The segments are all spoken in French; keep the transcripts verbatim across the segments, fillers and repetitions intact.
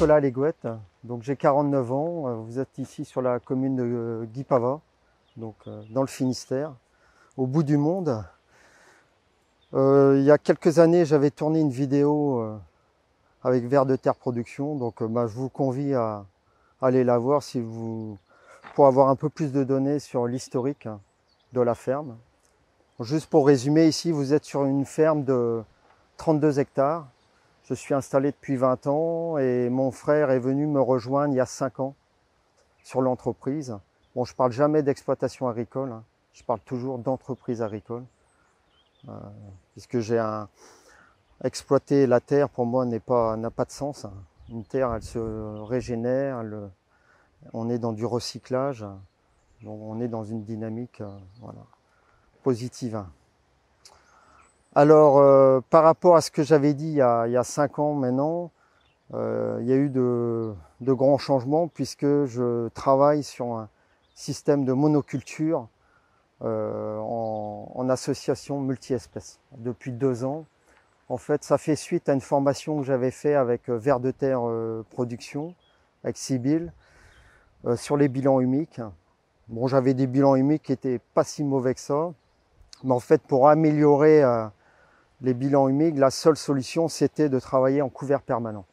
Nicolas Allégouette, donc j'ai quarante-neuf ans, vous êtes ici sur la commune de Guipava, donc dans le Finistère, au bout du monde. Euh, il y a quelques années, j'avais tourné une vidéo euh, avec Vers de Terre Production, donc euh, bah, je vous convie à, à aller la voir si vous, pour avoir un peu plus de données sur l'historique de la ferme. Juste pour résumer, ici vous êtes sur une ferme de trente-deux hectares. Je suis installé depuis vingt ans et mon frère est venu me rejoindre il y a cinq ans sur l'entreprise. Bon, je parle jamais d'exploitation agricole, hein. Je parle toujours d'entreprise agricole. Euh, puisque j'ai un... exploiter la terre pour moi n'est pas, n'a pas de sens. Une terre, elle se régénère, elle... on est dans du recyclage, donc on est dans une dynamique euh, voilà, positive. Alors, euh, par rapport à ce que j'avais dit il y a, il y a cinq ans maintenant, euh, il y a eu de, de grands changements puisque je travaille sur un système de monoculture euh, en, en association multi-espèces depuis deux ans. En fait, ça fait suite à une formation que j'avais fait avec Vers de Terre euh, Production, avec Sibylle, euh, sur les bilans humiques. Bon, j'avais des bilans humiques qui étaient pas si mauvais que ça, mais en fait, pour améliorer euh, les bilans humiques, la seule solution, c'était de travailler en couvert permanent.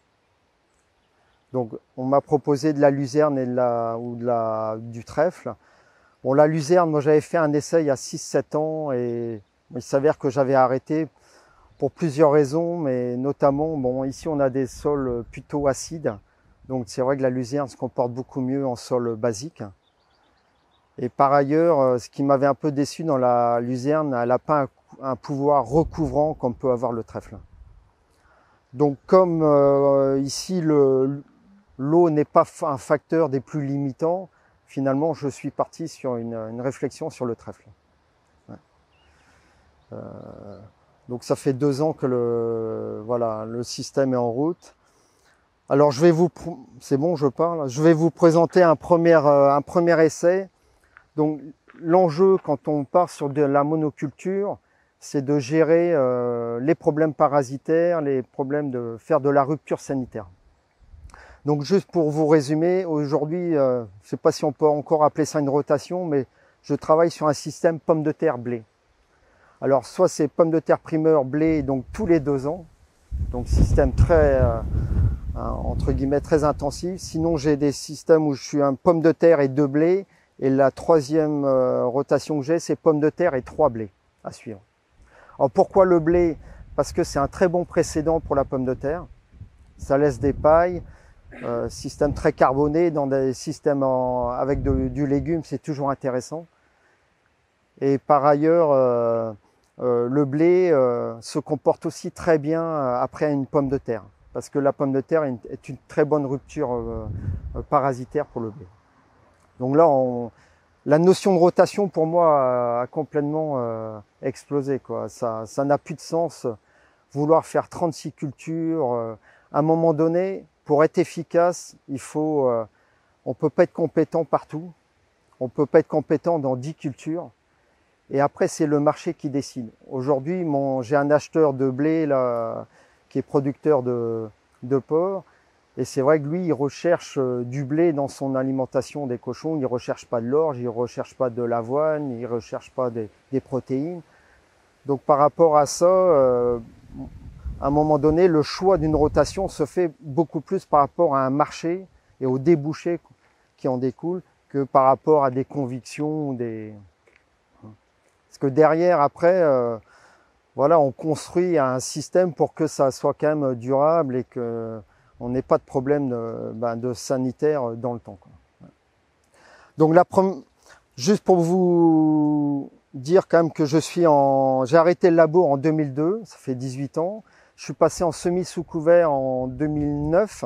Donc, on m'a proposé de la luzerne et de la, ou de la, du trèfle. Bon, la luzerne, moi, j'avais fait un essai il y a six sept ans et il s'avère que j'avais arrêté pour plusieurs raisons, mais notamment, bon, ici, on a des sols plutôt acides. Donc, c'est vrai que la luzerne se comporte beaucoup mieux en sol basique. Et par ailleurs, ce qui m'avait un peu déçu dans la luzerne, elle n'a pas un un pouvoir recouvrant comme peut avoir le trèfle. Donc comme euh, ici l'eau n'est pas un facteur des plus limitants, finalement je suis parti sur une, une réflexion sur le trèfle. Ouais. Euh, donc ça fait deux ans que le, voilà, le système est en route. Alors je vais vous, c'est bon, je parle, je vais vous présenter un premier, un premier essai. Donc l'enjeu quand on part sur de la monoculture, c'est de gérer euh, les problèmes parasitaires, les problèmes de faire de la rupture sanitaire. Donc juste pour vous résumer, aujourd'hui, euh, je ne sais pas si on peut encore appeler ça une rotation, mais je travaille sur un système pommes de terre blé. Alors soit c'est pommes de terre primeur blé, donc tous les deux ans, donc système très, euh, hein, entre guillemets, très intensif. Sinon j'ai des systèmes où je suis un pomme de terre et deux blés, et la troisième euh, rotation que j'ai, c'est pommes de terre et trois blés à suivre. Alors pourquoi le blé? Parce que c'est un très bon précédent pour la pomme de terre. Ça laisse des pailles, euh, système très carboné, dans des systèmes en, avec de, du légume, c'est toujours intéressant. Et par ailleurs, euh, euh, le blé euh, se comporte aussi très bien après une pomme de terre. Parce que la pomme de terre est une, est une très bonne rupture euh, parasitaire pour le blé. Donc là, on... la notion de rotation, pour moi, a complètement euh, explosé, quoi. Ça, ça n'a plus de sens. Vouloir faire trente-six cultures, euh, à un moment donné, pour être efficace, il faut, euh, on peut pas être compétent partout. On peut pas être compétent dans dix cultures. Et après, c'est le marché qui décide. Aujourd'hui, mon, j'ai un acheteur de blé là, qui est producteur de, de porc. Et c'est vrai que lui, il recherche du blé dans son alimentation des cochons. Il ne recherche pas de l'orge, il ne recherche pas de l'avoine, il ne recherche pas des, des protéines. Donc par rapport à ça, euh, à un moment donné, le choix d'une rotation se fait beaucoup plus par rapport à un marché et aux débouchés qui en découlent que par rapport à des convictions. Des... Parce que derrière, après, euh, voilà, on construit un système pour que ça soit quand même durable et que on n'ait pas de problème de, ben, de sanitaire dans le temps, quoi. Donc la première, juste pour vous dire quand même que je suis en, j'ai arrêté le labo en deux mille deux, ça fait dix-huit ans. Je suis passé en semi sous couvert en deux mille neuf.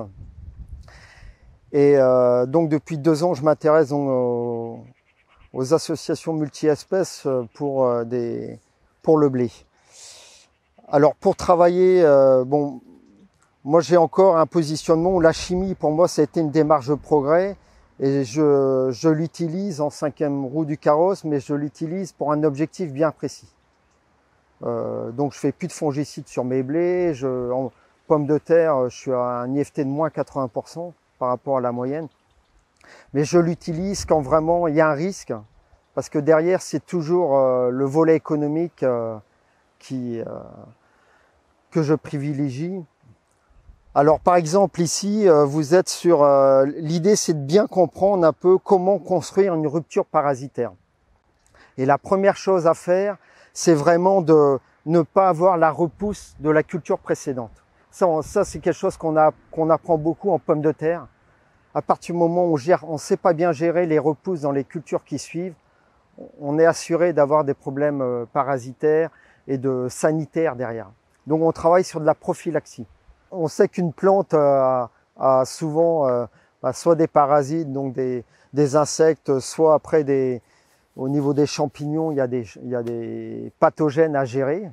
Et euh, donc depuis deux ans, je m'intéresse aux, aux associations multi-espèces pour euh, des, pour le blé. Alors pour travailler, euh, bon. Moi, j'ai encore un positionnement où la chimie, pour moi, ça a été une démarche de progrès et je, je l'utilise en cinquième roue du carrosse, mais je l'utilise pour un objectif bien précis. Euh, donc, je fais plus de fongicides sur mes blés. Je, en, pommes de terre, je suis à un I F T de moins quatre-vingts pour cent par rapport à la moyenne. Mais je l'utilise quand vraiment il y a un risque, parce que derrière, c'est toujours euh, le volet économique euh, qui, euh, que je privilégie. Alors par exemple ici, euh, vous êtes sur... Euh, l'idée c'est de bien comprendre un peu comment construire une rupture parasitaire. Et la première chose à faire, c'est vraiment de ne pas avoir la repousse de la culture précédente. Ça, on, ça c'est quelque chose qu'on a, qu'on apprend beaucoup en pommes de terre. À partir du moment où on gère, on ne sait pas bien gérer les repousses dans les cultures qui suivent, on est assuré d'avoir des problèmes euh, parasitaires et de sanitaires derrière. Donc on travaille sur de la prophylaxie. On sait qu'une plante a, a souvent euh, soit des parasites, donc des, des insectes, soit après des, au niveau des champignons, il y a des, il y a des pathogènes à gérer.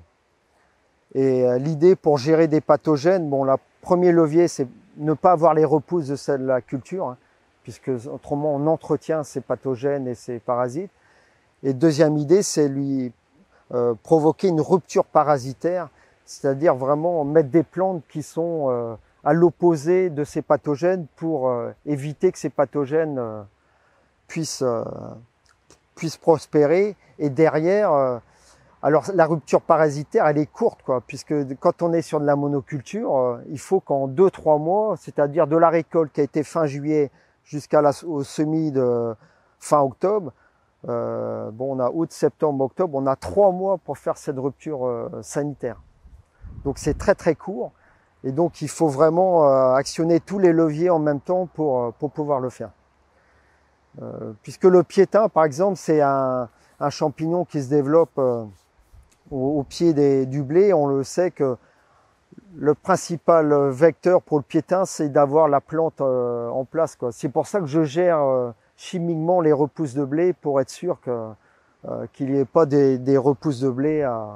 Et euh, l'idée pour gérer des pathogènes, bon, le premier levier, c'est ne pas avoir les repousses de celle de la culture, hein, puisque autrement on entretient ces pathogènes et ces parasites. Et deuxième idée, c'est lui euh, provoquer une rupture parasitaire, c'est-à-dire vraiment mettre des plantes qui sont euh, à l'opposé de ces pathogènes pour euh, éviter que ces pathogènes euh, puissent, euh, puissent prospérer. Et derrière, euh, alors la rupture parasitaire, elle est courte, quoi, puisque quand on est sur de la monoculture, euh, il faut qu'en deux trois mois, c'est-à-dire de la récolte qui a été fin juillet jusqu'à la, au semis de fin octobre, euh, bon, on a août, septembre, octobre, on a trois mois pour faire cette rupture euh, sanitaire. Donc c'est très très court, et donc il faut vraiment euh, actionner tous les leviers en même temps pour, euh, pour pouvoir le faire. Euh, puisque le piétin, par exemple, c'est un, un champignon qui se développe euh, au, au pied des, du blé. On le sait que le principal vecteur pour le piétin, c'est d'avoir la plante euh, en place, quoi. C'est pour ça que je gère euh, chimiquement les repousses de blé pour être sûr que, euh, qu'il n'y ait pas des, des repousses de blé à,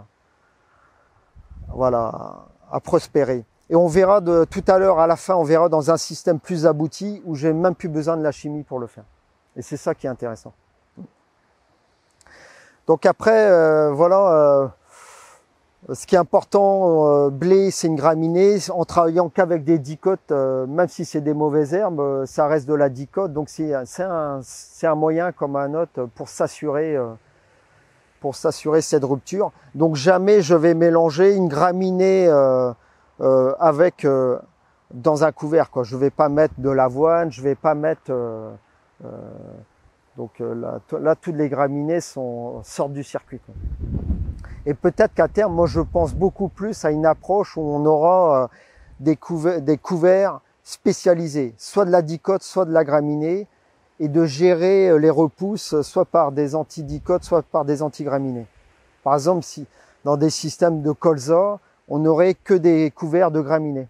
voilà, à prospérer. Et on verra de, tout à l'heure, à la fin, on verra dans un système plus abouti où j'ai même plus besoin de la chimie pour le faire. Et c'est ça qui est intéressant. Donc après, euh, voilà, euh, ce qui est important, euh, blé, c'est une graminée. En travaillant qu'avec des dicotes, euh, même si c'est des mauvaises herbes, euh, ça reste de la dicote. Donc c'est un, c'est un moyen comme un autre pour s'assurer, euh, pour s'assurer cette rupture. Donc jamais je vais mélanger une graminée euh, euh, avec euh, dans un couvert, quoi. Je vais pas mettre de l'avoine, je vais pas mettre euh, euh, donc euh, là, là, toutes les graminées sont, sortent du circuit, quoi. Et peut-être qu'à terme, moi je pense beaucoup plus à une approche où on aura euh, des, couverts, des couverts spécialisés, soit de la dicote, soit de la graminée, et de gérer les repousses soit par des antidicotes, soit par des antigraminées. Par exemple, si dans des systèmes de colza, on n'aurait que des couverts de graminées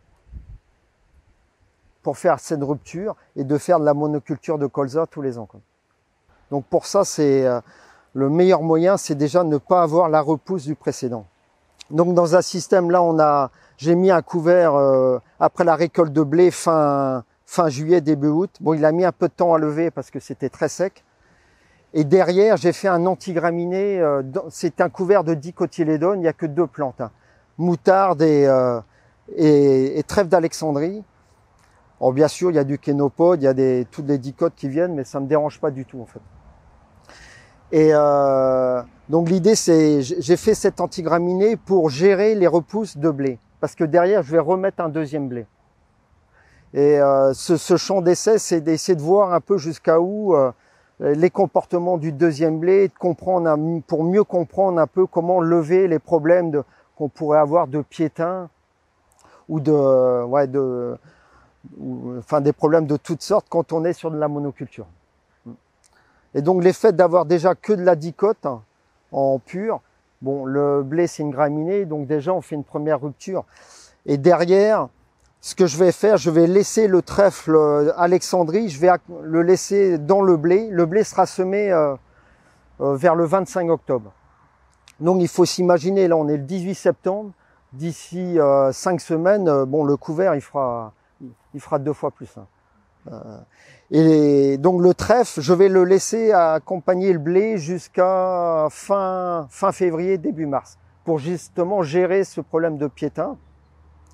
pour faire cette rupture et de faire de la monoculture de colza tous les ans, quoi. Donc pour ça, c'est euh, le meilleur moyen, c'est déjà ne pas avoir la repousse du précédent. Donc dans un système là, on a, j'ai mis un couvert euh, après la récolte de blé fin fin juillet, début août. Bon, il a mis un peu de temps à lever parce que c'était très sec. Et derrière, j'ai fait un antigraminé. Euh, c'est un couvert de dicotylédone. Il n'y a que deux plantes, hein. Moutarde et, euh, et, et trèfle d'Alexandrie. Alors bien sûr, il y a du kénopode, il y a des, toutes les dicotes qui viennent, mais ça me dérange pas du tout en fait. Et euh, donc l'idée, c'est, j'ai fait cet antigraminé pour gérer les repousses de blé, parce que derrière, je vais remettre un deuxième blé. Et euh, ce, ce champ d'essai, c'est d'essayer de voir un peu jusqu'à où euh, les comportements du deuxième blé, de comprendre, pour mieux comprendre un peu comment lever les problèmes de, qu'on pourrait avoir de piétin ou de, ouais, de, ou, enfin des problèmes de toutes sortes quand on est sur de la monoculture. Et donc l'effet d'avoir déjà que de la dicote en pur, bon, le blé c'est une graminée, donc déjà on fait une première rupture. Et derrière, ce que je vais faire, je vais laisser le trèfle Alexandrie, je vais le laisser dans le blé. Le blé sera semé euh, euh, vers le vingt-cinq octobre. Donc il faut s'imaginer, là on est le dix-huit septembre, d'ici euh, cinq semaines, euh, bon le couvert il fera, il fera deux fois plus, hein. Euh, et donc le trèfle, je vais le laisser accompagner le blé jusqu'à fin, fin février, début mars, pour justement gérer ce problème de piétin.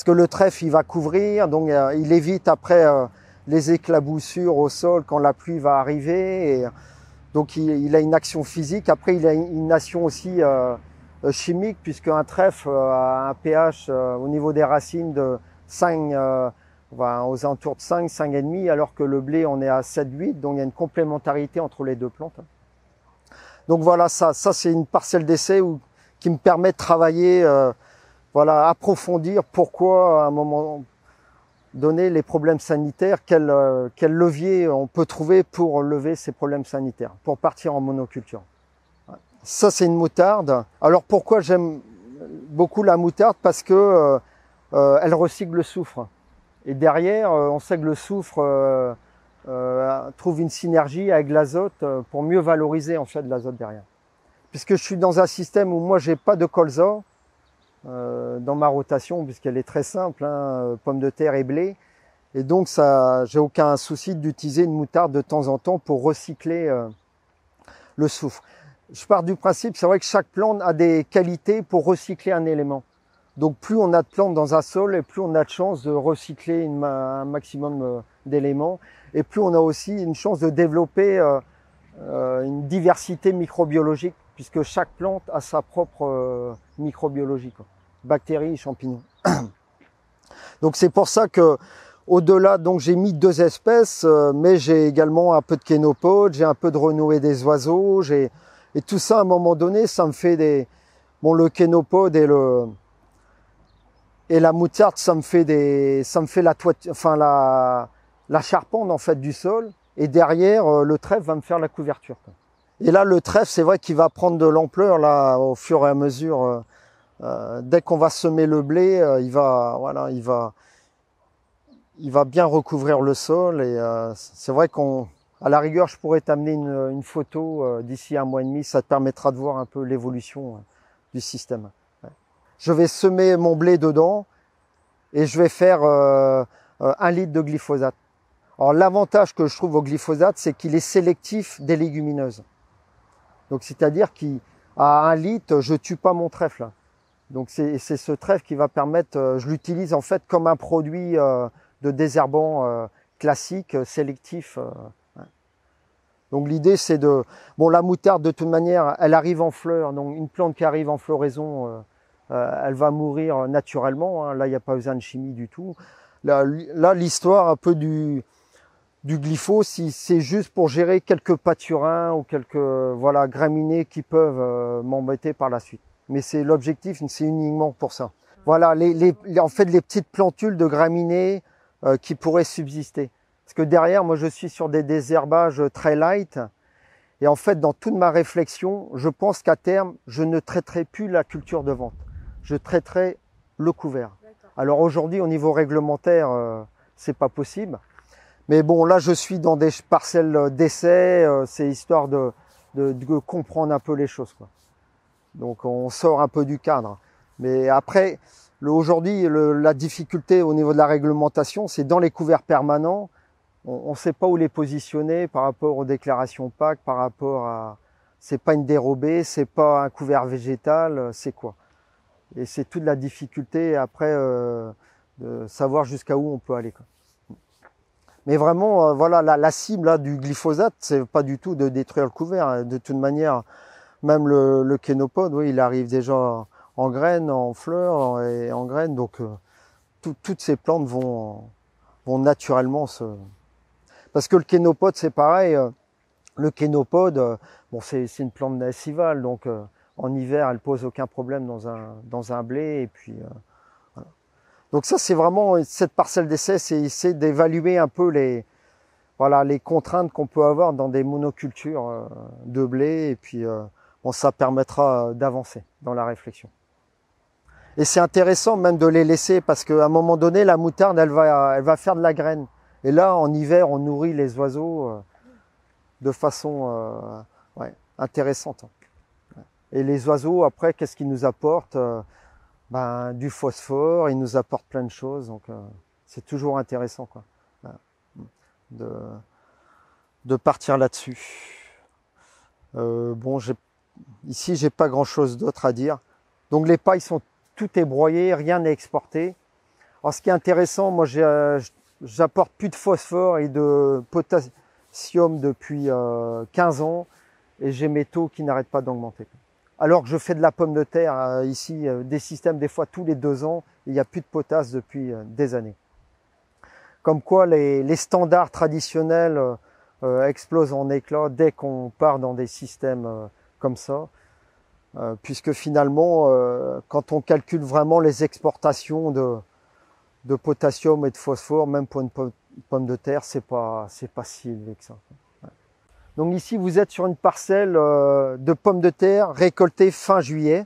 parce que le trèfle, il va couvrir, donc euh, il évite après euh, les éclaboussures au sol quand la pluie va arriver. Et, donc il, il a une action physique. Après, il a une action aussi euh, chimique, puisque un trèfle a un pH euh, au niveau des racines de cinq, euh, enfin, aux alentours de cinq, cinq virgule cinq, alors que le blé, on est à sept, huit. Donc il y a une complémentarité entre les deux plantes. Donc voilà, ça, ça c'est une parcelle d'essai où, qui me permet de travailler, euh, voilà, approfondir pourquoi à un moment donné les problèmes sanitaires, quel, euh, quel levier on peut trouver pour lever ces problèmes sanitaires, pour partir en monoculture. Ça c'est une moutarde. Alors pourquoi j'aime beaucoup la moutarde? Parce que euh, euh, elle recycle le soufre. Et derrière, euh, on sait que le soufre euh, euh, trouve une synergie avec l'azote pour mieux valoriser en fait l'azote derrière. Puisque je suis dans un système où moi j'ai pas de colza euh, dans ma rotation, puisqu'elle est très simple, hein, pommes de terre et blé, et donc ça, j'ai aucun souci d'utiliser une moutarde de temps en temps pour recycler euh, le soufre. Je pars du principe, c'est vrai que chaque plante a des qualités pour recycler un élément. Donc plus on a de plantes dans un sol, et plus on a de chances de recycler une, un maximum euh, d'éléments, et plus on a aussi une chance de développer euh, euh, une diversité microbiologique, puisque chaque plante a sa propre euh, microbiologie, quoi. Bactéries et champignons. Donc c'est pour ça que au-delà, donc j'ai mis deux espèces, euh, mais j'ai également un peu de kénopodes, j'ai un peu de renouée des oiseaux, j'ai et tout ça à un moment donné, ça me fait des bon le kénopode et le et la moutarde, ça me fait des ça me fait la toiture, enfin la la charpente en fait du sol, et derrière euh, le trèfle va me faire la couverture, quoi. Et là, le trèfle, c'est vrai qu'il va prendre de l'ampleur là au fur et à mesure. Euh, euh, dès qu'on va semer le blé, euh, il va, voilà, il va, il va bien recouvrir le sol. Et euh, c'est vrai qu'on, à la rigueur, je pourrais t'amener une, une photo euh, d'ici un mois et demi. Ça te permettra de voir un peu l'évolution euh, du système. Ouais. Je vais semer mon blé dedans et je vais faire euh, euh, un litre de glyphosate. Alors l'avantage que je trouve au glyphosate, c'est qu'il est sélectif des légumineuses. Donc c'est-à-dire qu'à un litre, je tue pas mon trèfle. Donc c'est ce trèfle qui va permettre, euh, je l'utilise en fait comme un produit euh, de désherbant euh, classique, sélectif. Euh, hein. Donc l'idée c'est de, bon la moutarde de toute manière, elle arrive en fleur, donc une plante qui arrive en floraison, euh, euh, elle va mourir naturellement. Hein. Là il n'y a pas besoin de chimie du tout. Là, là l'histoire un peu du du glypho, si c'est juste pour gérer quelques pâturins ou quelques voilà graminées qui peuvent euh, m'embêter par la suite. Mais c'est l'objectif, c'est uniquement pour ça. Voilà, les, les, en fait, les petites plantules de graminées euh, qui pourraient subsister. Parce que derrière, moi, je suis sur des désherbages très light. Et en fait, dans toute ma réflexion, je pense qu'à terme, je ne traiterai plus la culture de vente. Je traiterai le couvert. Alors aujourd'hui, au niveau réglementaire, euh, c'est pas possible. Mais bon, là, je suis dans des parcelles d'essai, euh, c'est histoire de, de, de comprendre un peu les choses, quoi. Donc, on sort un peu du cadre. Mais après, aujourd'hui, la difficulté au niveau de la réglementation, c'est dans les couverts permanents, on ne sait pas où les positionner par rapport aux déclarations P A C, par rapport à... C'est pas une dérobée, c'est pas un couvert végétal, c'est quoi? Et c'est toute la difficulté après euh, de savoir jusqu'à où on peut aller, quoi. Mais vraiment, euh, voilà, la, la cible là, du glyphosate, c'est pas du tout de détruire le couvert. De toute manière, même le, le kénopode, oui, il arrive déjà en graines, en fleurs et en graines. Donc, euh, tout, toutes ces plantes vont, vont naturellement se... Parce que le kénopode, c'est pareil. Euh, le kénopode, euh, bon, c'est une plante naissivale, donc euh, en hiver, elle pose aucun problème dans un, dans un blé. Et puis... Euh, Donc ça, c'est vraiment cette parcelle d'essai, c'est essayer d'évaluer un peu les, voilà, les contraintes qu'on peut avoir dans des monocultures euh, de blé, et puis euh, bon, ça permettra d'avancer dans la réflexion. Et c'est intéressant même de les laisser parce qu'à un moment donné, la moutarde, elle va, elle va faire de la graine. Et là, en hiver, on nourrit les oiseaux euh, de façon euh, ouais, intéressante. Et les oiseaux, après, qu'est-ce qu'ils nous apportent? Ben, du phosphore, il nous apporte plein de choses, donc euh, c'est toujours intéressant, quoi, de, de partir là-dessus. Euh, bon, ici, j'ai pas grand-chose d'autre à dire. Donc les pailles sont tout est broyé, rien n'est exporté. Alors ce qui est intéressant, moi j'apporte plus de phosphore et de potassium depuis euh, quinze ans et j'ai mes taux qui n'arrêtent pas d'augmenter. Alors que je fais de la pomme de terre euh, ici, euh, des systèmes des fois tous les deux ans, il n'y a plus de potasse depuis euh, des années. Comme quoi les, les standards traditionnels euh, euh, explosent en éclats dès qu'on part dans des systèmes euh, comme ça. Euh, puisque finalement, euh, quand on calcule vraiment les exportations de, de potassium et de phosphore, même pour une pomme, pomme de terre, c'est pas, c'est pas si élevé que ça. Ouais. Donc ici, vous êtes sur une parcelle euh, de pommes de terre récoltée fin juillet.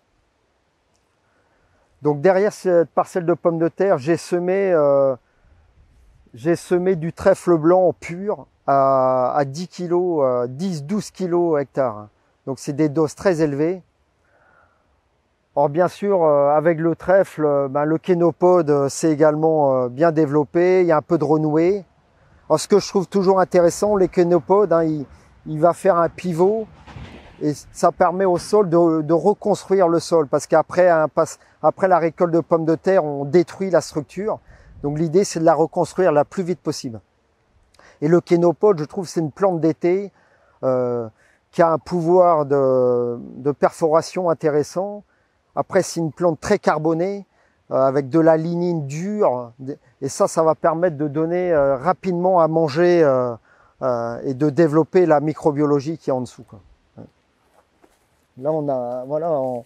Donc derrière cette parcelle de pommes de terre, j'ai semé, euh, j'ai semé du trèfle blanc pur à, à dix kilos, dix douze kilos hectare. Donc c'est des doses très élevées. Or bien sûr, euh, avec le trèfle, euh, ben, le kénopode euh, s'est également euh, bien développé, il y a un peu de renouée. Alors, ce que je trouve toujours intéressant, les kénopodes, hein, il, il va faire un pivot et ça permet au sol de, de reconstruire le sol parce qu'après après la récolte de pommes de terre, on détruit la structure. Donc l'idée, c'est de la reconstruire la plus vite possible. Et le kénopode, je trouve, c'est une plante d'été euh, qui a un pouvoir de, de perforation intéressant. Après, c'est une plante très carbonée, euh, avec de la lignine dure. Et ça, ça va permettre de donner euh, rapidement à manger euh, euh, et de développer la microbiologie qui est en dessous, quoi. Là, on a, voilà, on,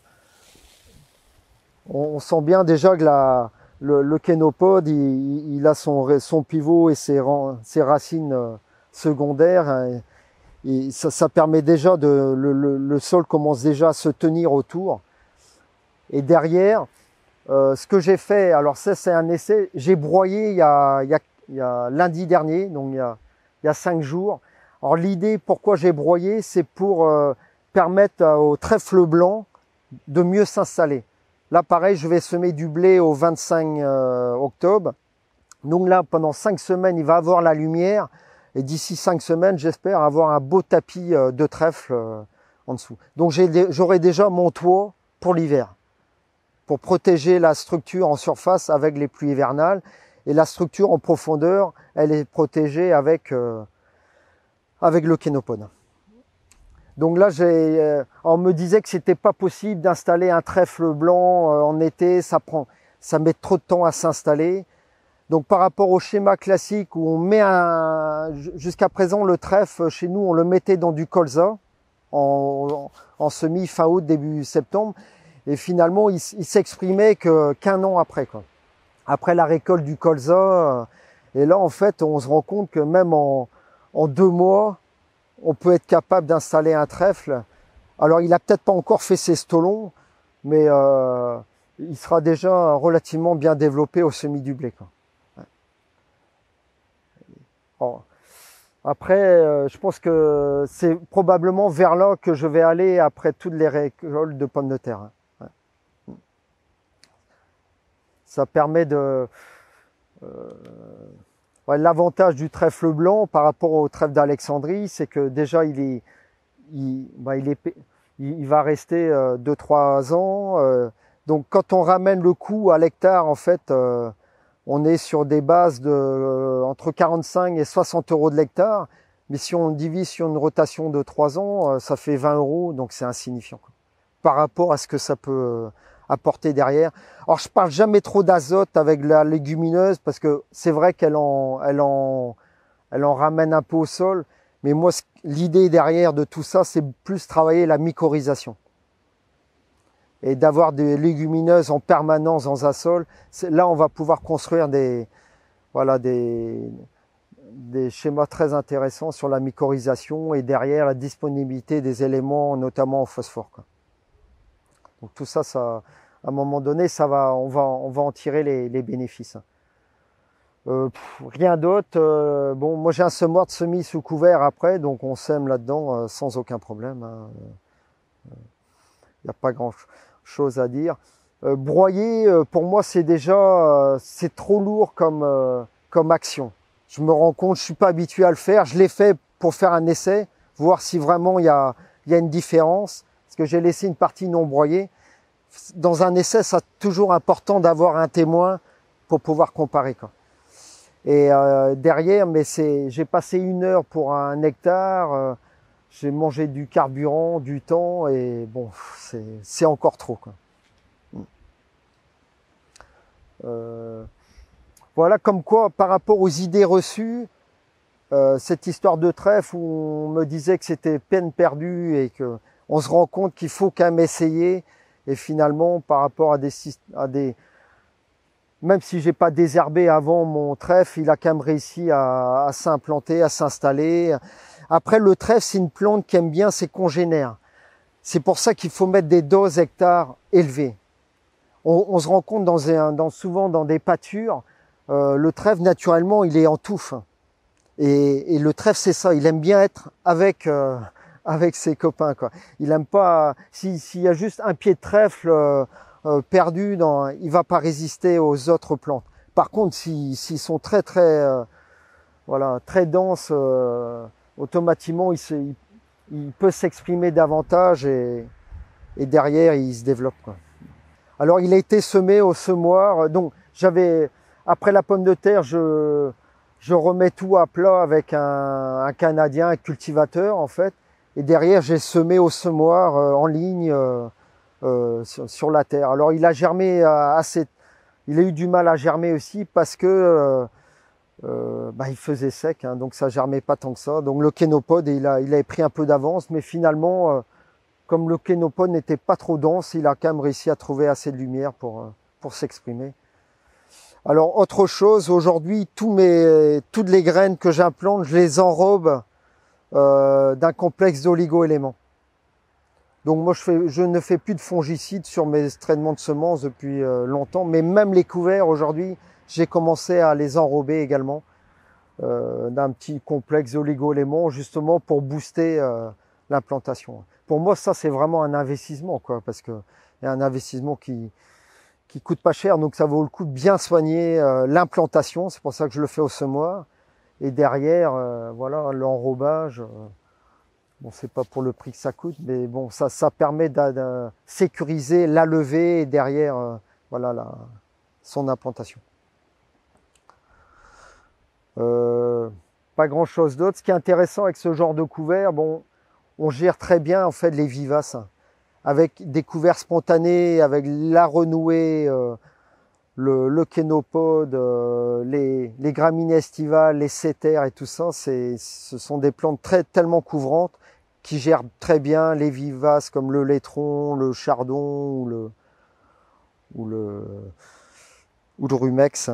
on sent bien déjà que la, le, le kénopode, il, il a son, son pivot et ses, ses racines euh, secondaires. Hein, et ça, ça permet déjà de, le, le, le sol commence déjà à se tenir autour. Et derrière, euh, ce que j'ai fait, alors ça c'est un essai, j'ai broyé il y, a, il, y a, il y a lundi dernier, donc il y a, il y a cinq jours. Alors l'idée pourquoi j'ai broyé, c'est pour euh, permettre au trèfle blanc de mieux s'installer. Là pareil, je vais semer du blé au vingt-cinq euh, octobre. Donc là, pendant cinq semaines, il va avoir la lumière. Et d'ici cinq semaines, j'espère avoir un beau tapis euh, de trèfle euh, en dessous. Donc j'aurai déjà mon toit pour l'hiver, pour protéger la structure en surface avec les pluies hivernales. Et la structure en profondeur, elle est protégée avec, euh, avec le kénopode. Donc là, j'ai, euh, on me disait que c'était pas possible d'installer un trèfle blanc euh, en été, ça prend, ça met trop de temps à s'installer. Donc par rapport au schéma classique où on met un, jusqu'à présent le trèfle chez nous, on le mettait dans du colza en, en semis fin août, début septembre. Et finalement, il, il s'exprimait que qu'un an après, quoi. Après la récolte du colza. Et là, en fait, on se rend compte que même en, en deux mois, on peut être capable d'installer un trèfle. Alors, il a peut-être pas encore fait ses stolons, mais euh, il sera déjà relativement bien développé au semis du blé, quoi. Alors, après, euh, je pense que c'est probablement vers là que je vais aller après toutes les récoltes de pommes de terre. Ça permet de... Euh, ouais, l'avantage du trèfle blanc par rapport au trèfle d'Alexandrie, c'est que déjà il est, il, bah, il, est, il va rester euh, deux trois ans. Euh, donc quand on ramène le coût à l'hectare, en fait, euh, on est sur des bases de euh, entre quarante-cinq et soixante euros de l'hectare. Mais si on divise sur une rotation de trois ans, euh, ça fait vingt euros, donc c'est insignifiant, quoi, par rapport à ce que ça peut euh, apporter derrière. Alors je parle jamais trop d'azote avec la légumineuse parce que c'est vrai qu'elle en, elle en, elle en ramène un peu au sol. Mais moi, l'idée derrière de tout ça, c'est plus travailler la mycorhisation. Et d'avoir des légumineuses en permanence dans un sol. Là, on va pouvoir construire des, voilà, des, des schémas très intéressants sur la mycorhisation et derrière la disponibilité des éléments, notamment en phosphore, quoi. Donc tout ça, ça, à un moment donné, ça va, on va, on va en tirer les, les bénéfices. Euh, pff, rien d'autre. Euh, bon, moi j'ai un semoir de semis sous couvert après, donc on sème là-dedans euh, sans aucun problème. Hein. Il n'y a pas grand-chose à dire. Euh, broyer, euh, pour moi, c'est déjà, euh, c'est trop lourd comme, euh, comme action. Je me rends compte, je suis pas habitué à le faire. Je l'ai fait pour faire un essai, voir si vraiment il y a, il y a une différence. Parce que j'ai laissé une partie non broyée. Dans un essai, c'est toujours important d'avoir un témoin pour pouvoir comparer, quoi. Et euh, derrière, mais c'est, j'ai passé une heure pour un hectare, euh, j'ai mangé du carburant, du temps, et bon, c'est, c'est encore trop, quoi. Euh, voilà, comme quoi, par rapport aux idées reçues, euh, cette histoire de trèfle où on me disait que c'était peine perdue et que on se rend compte qu'il faut quand même essayer, et finalement, par rapport à des, à des même si j'ai pas désherbé avant mon trèfle, il a quand même réussi à, à s'implanter, à s'installer. Après, le trèfle, c'est une plante qui aime bien ses congénères. C'est pour ça qu'il faut mettre des doses hectares élevées. On, on se rend compte dans un, dans, souvent dans des pâtures, euh, le trèfle, naturellement, il est en touffe. Et, et le trèfle, c'est ça, il aime bien être avec, euh, avec ses copains, quoi. Il aime pas, s'il si y a juste un pied de trèfle euh, euh, perdu, dans, il va pas résister aux autres plantes. Par contre, s'ils si, sont très, très, euh, voilà, très denses, euh, automatiquement, il, se, il, il peut s'exprimer davantage et, et derrière, il se développe, quoi. Alors, il a été semé au semoir. Donc, j'avais, après la pomme de terre, je, je remets tout à plat avec un, un Canadien, un cultivateur, en fait. Et derrière, j'ai semé au semoir euh, en ligne euh, euh, sur, sur la terre. Alors, il a germé assez. Il a eu du mal à germer aussi parce que euh, euh, bah, il faisait sec, hein, donc ça germait pas tant que ça. Donc, le kénopode, il a, il avait pris un peu d'avance, mais finalement. Euh, Comme le kénopode n'était pas trop dense, il a quand même réussi à trouver assez de lumière pour, pour s'exprimer. Alors, autre chose, aujourd'hui, tous mes, toutes les graines que j'implante, je les enrobe euh, d'un complexe d'oligo-éléments. Donc moi, je, fais, je ne fais plus de fongicides sur mes traitements de semences depuis euh, longtemps, mais même les couverts, aujourd'hui, j'ai commencé à les enrober également euh, d'un petit complexe d'oligo-éléments, justement pour booster euh, l'implantation. Pour moi, ça, c'est vraiment un investissement, quoi, parce que il y a un investissement qui qui coûte pas cher, donc ça vaut le coup de bien soigner euh, l'implantation. C'est pour ça que je le fais au semoir. Et derrière, euh, voilà, l'enrobage. Euh, bon, c'est pas pour le prix que ça coûte, mais bon, ça ça permet de, de sécuriser la levée et derrière, euh, voilà, la, son implantation. Euh, pas grand chose d'autre. Ce qui est intéressant avec ce genre de couvert, bon. On gère très bien en fait les vivaces avec des couverts spontanés, avec la renouée, euh, le, le kénopode, euh, les, les graminées estivales, les sétères et tout ça. C'est, ce sont des plantes très tellement couvrantes qui gèrent très bien les vivaces comme le laitron, le chardon ou le ou le ou le rumex.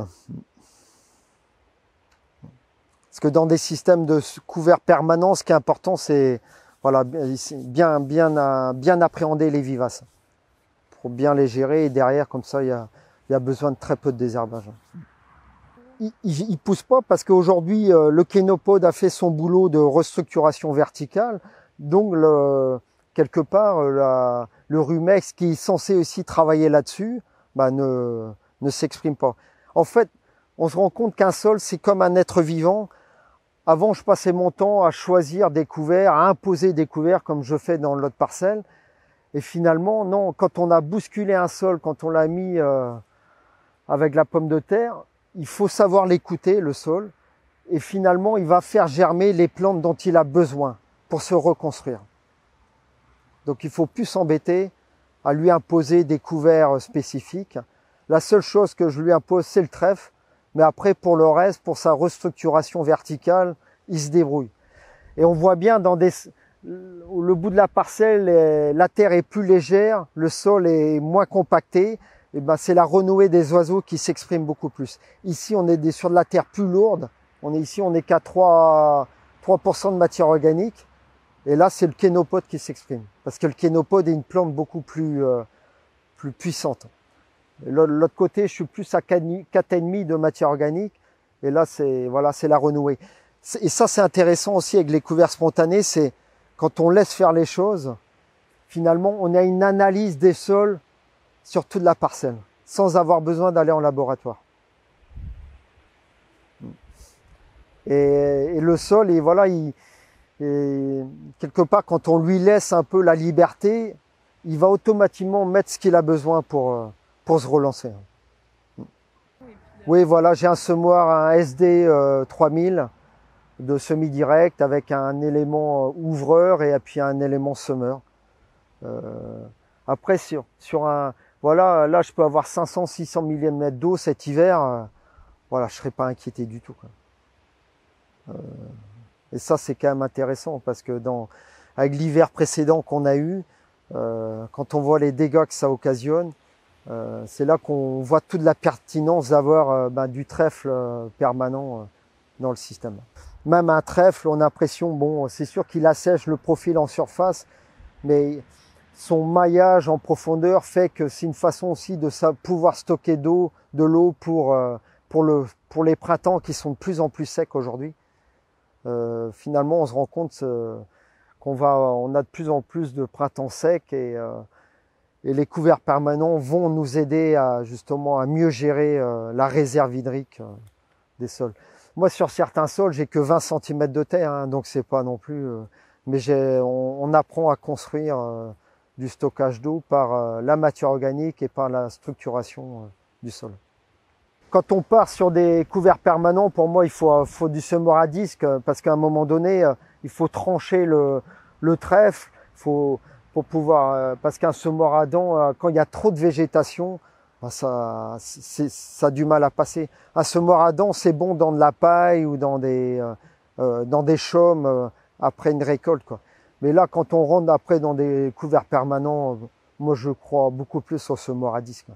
Parce que dans des systèmes de couverts permanents, ce qui est important, c'est voilà, bien, bien, bien appréhender les vivaces pour bien les gérer. Et derrière, comme ça, il y a, il y a besoin de très peu de désherbage. Il ne pousse pas parce qu'aujourd'hui, le kénopode a fait son boulot de restructuration verticale. Donc, le, quelque part, la, le rumex, qui est censé aussi travailler là-dessus, bah, ne, ne s'exprime pas. En fait, on se rend compte qu'un sol, c'est comme un être vivant. Avant, je passais mon temps à choisir des couverts, à imposer des couverts comme je fais dans l'autre parcelle. Et finalement, non, quand on a bousculé un sol, quand on l'a mis euh, avec la pomme de terre, il faut savoir l'écouter, le sol. Et finalement, il va faire germer les plantes dont il a besoin pour se reconstruire. Donc, il faut plus s'embêter à lui imposer des couverts spécifiques. La seule chose que je lui impose, c'est le trèfle. Mais après, pour le reste, pour sa restructuration verticale, il se débrouille. Et on voit bien dans des, le bout de la parcelle, la terre est plus légère, le sol est moins compacté. Et ben, c'est la renouée des oiseaux qui s'exprime beaucoup plus. Ici, on est sur de la terre plus lourde. On est ici, on est qu'à trois pour cent de matière organique. Et là, c'est le kénopode qui s'exprime. Parce que le kénopode est une plante beaucoup plus, euh, plus puissante. L'autre côté, je suis plus à quatre virgule cinq de matière organique. Et là, c'est voilà, c'est la renouée. Et ça, c'est intéressant aussi avec les couverts spontanés. C'est quand on laisse faire les choses, finalement, on a une analyse des sols sur toute la parcelle, sans avoir besoin d'aller en laboratoire. Et, et le sol, et voilà, il, et quelque part, quand on lui laisse un peu la liberté, il va automatiquement mettre ce qu'il a besoin pour... pour se relancer. Oui, et puis Oui, voilà, j'ai un semoir, un S D euh, trois mille de semi-direct avec un élément ouvreur et puis un élément semeur. Euh, après, sur, sur un, voilà, là, je peux avoir cinq cents, six cents millimètres d'eau cet hiver. Euh, voilà, je serais pas inquiété du tout, quoi. Euh, et ça, c'est quand même intéressant parce que dans, avec l'hiver précédent qu'on a eu, euh, quand on voit les dégâts que ça occasionne, euh, c'est là qu'on voit toute la pertinence d'avoir euh, ben, du trèfle euh, permanent euh, dans le système. Même un trèfle, on a l'impression, bon, c'est sûr qu'il assèche le profil en surface, mais son maillage en profondeur fait que c'est une façon aussi de pouvoir stocker d'eau, de l'eau pour, euh, pour, le, pour les printemps qui sont de plus en plus secs aujourd'hui. Euh, finalement, on se rend compte euh, qu'on va, on a de plus en plus de printemps secs et, euh, et les couverts permanents vont nous aider à justement à mieux gérer euh, la réserve hydrique euh, des sols. Moi, sur certains sols, j'ai que vingt centimètres de terre, hein, donc c'est pas non plus. Euh, mais j'ai, on, on apprend à construire euh, du stockage d'eau par euh, la matière organique et par la structuration euh, du sol. Quand on part sur des couverts permanents, pour moi, il faut, faut du semoir à disque parce qu'à un moment donné, il faut trancher le, le trèfle, faut, pour pouvoir, parce qu'un semoir à dents, quand il y a trop de végétation, ça, c'est, ça a du mal à passer. Un semoir à dents, c'est bon dans de la paille ou dans des, euh, dans des chaumes euh, après une récolte, quoi. Mais là, quand on rentre après dans des couverts permanents, moi, je crois beaucoup plus au semoir à disque.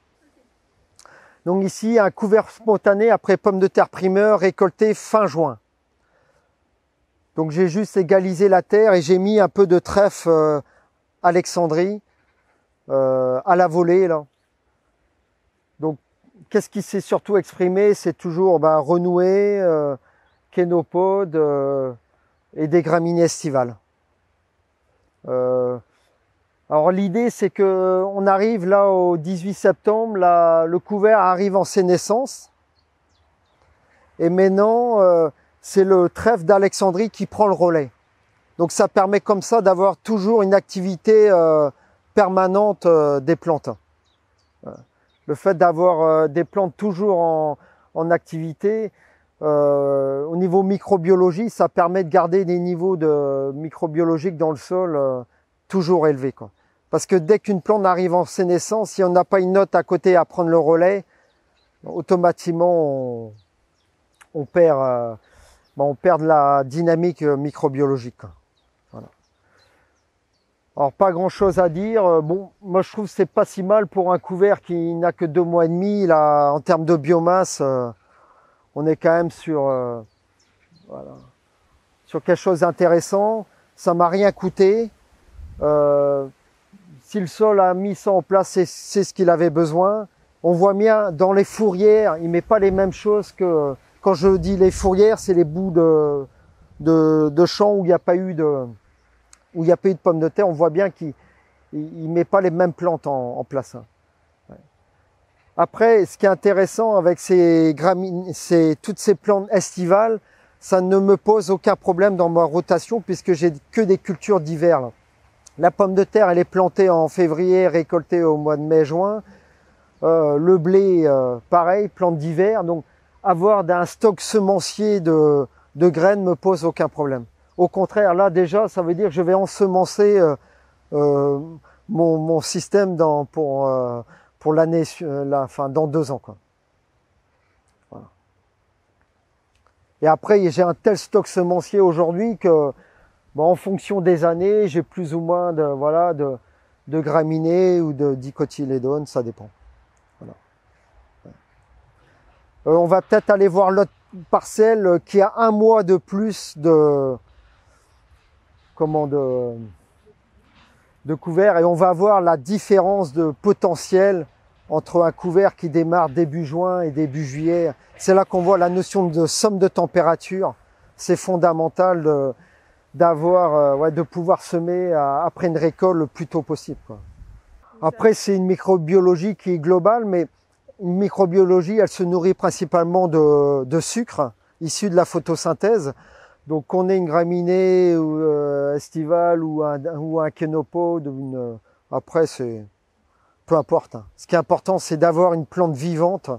Donc ici, un couvert spontané après pommes de terre primeur récolté fin juin. Donc j'ai juste égalisé la terre et j'ai mis un peu de trèfle euh, Alexandrie euh, à la volée là. Donc qu'est-ce qui s'est surtout exprimé? C'est toujours ben, renoué, euh, kénopode euh, et des graminées estivales. Euh, Alors l'idée c'est que on arrive là au dix-huit septembre, là, le couvert arrive en sénescence et maintenant euh, c'est le trèfle d'Alexandrie qui prend le relais. Donc ça permet comme ça d'avoir toujours une activité euh, permanente euh, des plantes. Le fait d'avoir euh, des plantes toujours en, en activité, euh, au niveau microbiologie, ça permet de garder des niveaux de microbiologiques dans le sol euh, toujours élevés, quoi. Parce que dès qu'une plante arrive en sénescence, si on n'a pas une note à côté à prendre le relais, automatiquement on, on perd, euh, ben on perd de la dynamique microbiologique, quoi. Voilà. Alors pas grand chose à dire. Bon, moi je trouve que c'est pas si mal pour un couvert qui n'a que deux mois et demi. Là, en termes de biomasse, euh, on est quand même sur, euh, voilà, sur quelque chose d'intéressant. Ça m'a rien coûté. Euh, Si le sol a mis ça en place, c'est, c'est ce qu'il avait besoin. On voit bien dans les fourrières, il met pas les mêmes choses que quand je dis les fourrières, c'est les bouts de de, de champs où il n'y a pas eu de où il n'y a pas eu de pommes de terre. On voit bien qu'il il met pas les mêmes plantes en, en place. Ouais. Après, ce qui est intéressant avec ces gramines, c'est toutes ces plantes estivales, ça ne me pose aucun problème dans ma rotation puisque j'ai que des cultures d'hiver là. La pomme de terre, elle est plantée en février, récoltée au mois de mai-juin. Euh, le blé, euh, pareil, plante d'hiver. Donc, avoir un stock semencier de, de graines me pose aucun problème. Au contraire, là déjà, ça veut dire que je vais ensemencer euh, euh, mon, mon système dans, pour, euh, pour l'année, la, enfin, dans deux ans, quoi. Voilà. Et après, j'ai un tel stock semencier aujourd'hui que bon, en fonction des années, j'ai plus ou moins de, voilà, de, de graminées ou de dicotylédones, ça dépend. Voilà. Euh, on va peut-être aller voir l'autre parcelle qui a un mois de plus de, comment, de, de couvert et on va voir la différence de potentiel entre un couvert qui démarre début juin et début juillet. C'est là qu'on voit la notion de somme de température. C'est fondamental de, d'avoir, euh, ouais, de pouvoir semer à, après une récolte le plus tôt possible, quoi. Après, c'est une microbiologie qui est globale, mais une microbiologie, elle se nourrit principalement de, de sucre issu de la photosynthèse. Donc, qu'on ait une graminée ou, euh, estivale ou un, ou un kénopode, une, euh, après, c'est peu importe, hein. Ce qui est important, c'est d'avoir une plante vivante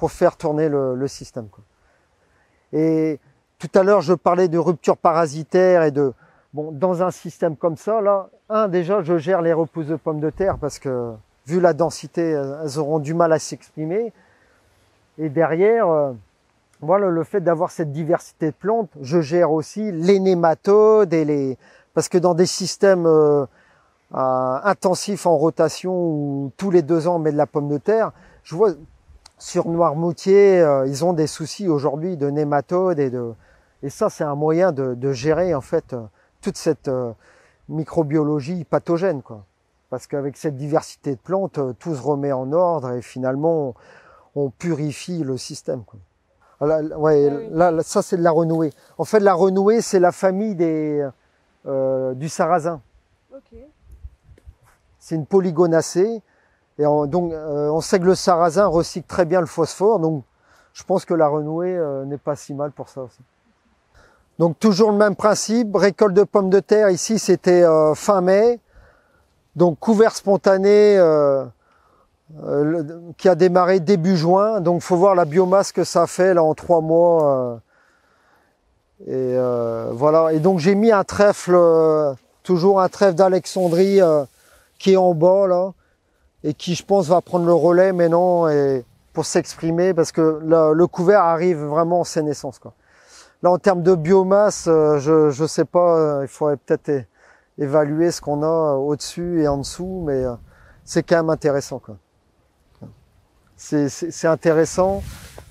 pour faire tourner le, le système, quoi. Et tout à l'heure, je parlais de rupture parasitaire et de... Bon, dans un système comme ça, là, un, déjà, je gère les repousses de pommes de terre parce que, vu la densité, elles auront du mal à s'exprimer. Et derrière, euh, voilà, le fait d'avoir cette diversité de plantes, je gère aussi les nématodes et les... Parce que dans des systèmes euh, euh, intensifs en rotation où tous les deux ans on met de la pomme de terre, je vois sur Noirmoutier, euh, ils ont des soucis aujourd'hui de nématodes et de... Et ça, c'est un moyen de, de gérer, en fait, euh, toute cette euh, microbiologie pathogène, quoi. Parce qu'avec cette diversité de plantes, euh, tout se remet en ordre et finalement, on, on purifie le système, quoi. Là, ouais, ah oui. là, là, ça, c'est de la renouée. En fait, la renouée, c'est la famille des, euh, du sarrasin. Okay. C'est une polygonacée. Et on, donc, euh, on sait que le sarrasin recycle très bien le phosphore. Donc, je pense que la renouée euh, n'est pas si mal pour ça aussi. Donc, toujours le même principe. Récolte de pommes de terre. Ici, c'était euh, fin mai. Donc, couvert spontané euh, euh, le, qui a démarré début juin. Donc, faut voir la biomasse que ça fait là en trois mois. Euh, et euh, voilà. Et donc, j'ai mis un trèfle, euh, toujours un trèfle d'Alexandrie euh, qui est en bas là. Et qui, je pense, va prendre le relais maintenant et pour s'exprimer, parce que le, le couvert arrive vraiment en sénescence, quoi. Là, en termes de biomasse, je je sais pas, il faudrait peut-être é évaluer ce qu'on a au-dessus et en dessous, mais c'est quand même intéressant, quoi. C'est c'est intéressant.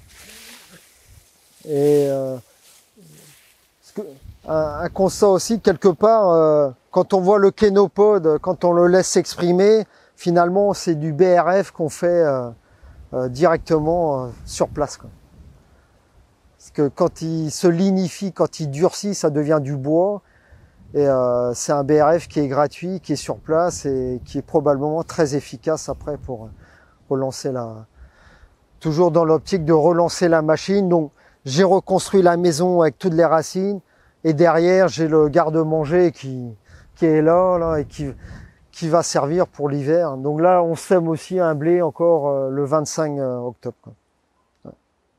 Et euh, que, un, un constat aussi, quelque part, euh, quand on voit le kénopode, quand on le laisse s'exprimer, finalement, c'est du B R F qu'on fait euh, euh, directement euh, sur place, quoi. Parce que quand il se lignifie, quand il durcit, ça devient du bois. Et euh, c'est un B R F qui est gratuit, qui est sur place et qui est probablement très efficace après pour relancer la... Toujours dans l'optique de relancer la machine. Donc, j'ai reconstruit la maison avec toutes les racines. Et derrière, j'ai le garde-manger qui, qui est là, là et qui... qui va servir pour l'hiver. Donc là, on sème aussi un blé encore euh, le vingt-cinq octobre, quoi. Ouais.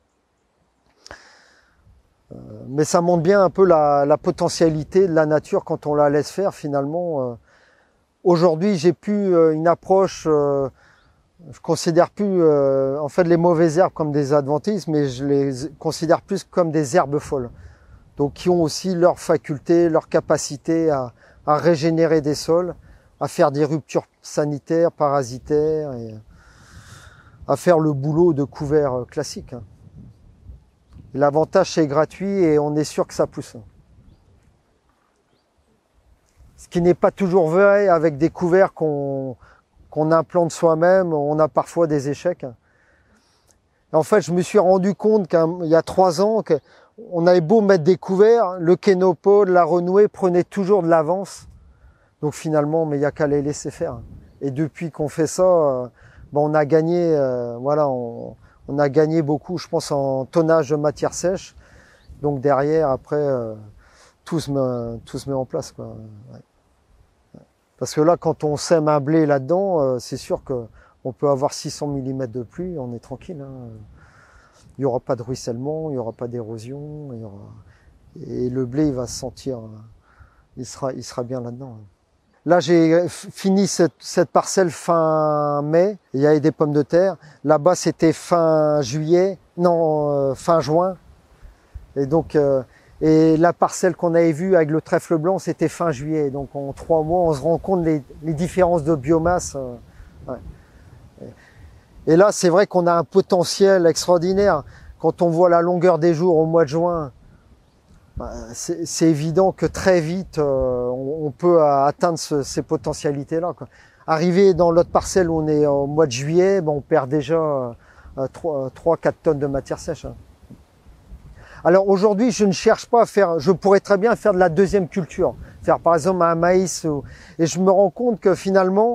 Euh, mais ça montre bien un peu la, la potentialité de la nature quand on la laisse faire, finalement. Euh, Aujourd'hui, j'ai plus euh, une approche, euh, je considère plus euh, en fait les mauvaises herbes comme des adventices, mais je les considère plus comme des herbes folles. Donc qui ont aussi leur faculté, leur capacité à, à régénérer des sols, à faire des ruptures sanitaires, parasitaires, et à faire le boulot de couvert classique. L'avantage, c'est gratuit et on est sûr que ça pousse. Ce qui n'est pas toujours vrai avec des couverts qu'on qu'on implante soi-même, on a parfois des échecs. En fait, je me suis rendu compte qu'il y a trois ans, qu'on avait beau mettre des couverts, le kénopode, la renouée prenait toujours de l'avance. Donc finalement, mais il n'y a qu'à les laisser faire. Et depuis qu'on fait ça, euh, ben on a gagné, euh, voilà, on, on a gagné beaucoup, je pense, en tonnage de matière sèche. Donc derrière, après, euh, tout se met, tout se met en place, quoi. Ouais. Parce que là, quand on sème un blé là-dedans, euh, c'est sûr que on peut avoir six cents millimètres de pluie, on est tranquille, hein. Il n'y aura pas de ruissellement, il n'y aura pas d'érosion, il y aura... et le blé, il va se sentir, il sera, il sera bien là-dedans. Là, j'ai fini cette, cette parcelle fin mai. Il y avait des pommes de terre. Là-bas, c'était fin juillet, non, euh, fin juin. Et donc, euh, et la parcelle qu'on avait vue avec le trèfle blanc, c'était fin juillet. Donc, en trois mois, on se rend compte les, les différences de biomasse. Euh, ouais. Et là, c'est vrai qu'on a un potentiel extraordinaire. Quand on voit la longueur des jours au mois de juin, c'est évident que très vite, euh, on, on peut atteindre ce, ces potentialités-là, quoi. Arriver dans l'autre parcelle où on est au mois de juillet, ben on perd déjà euh, trois à quatre tonnes de matière sèche, hein. Alors aujourd'hui, je ne cherche pas à faire, je pourrais très bien faire de la deuxième culture, faire par exemple un maïs, ou, et je me rends compte que finalement,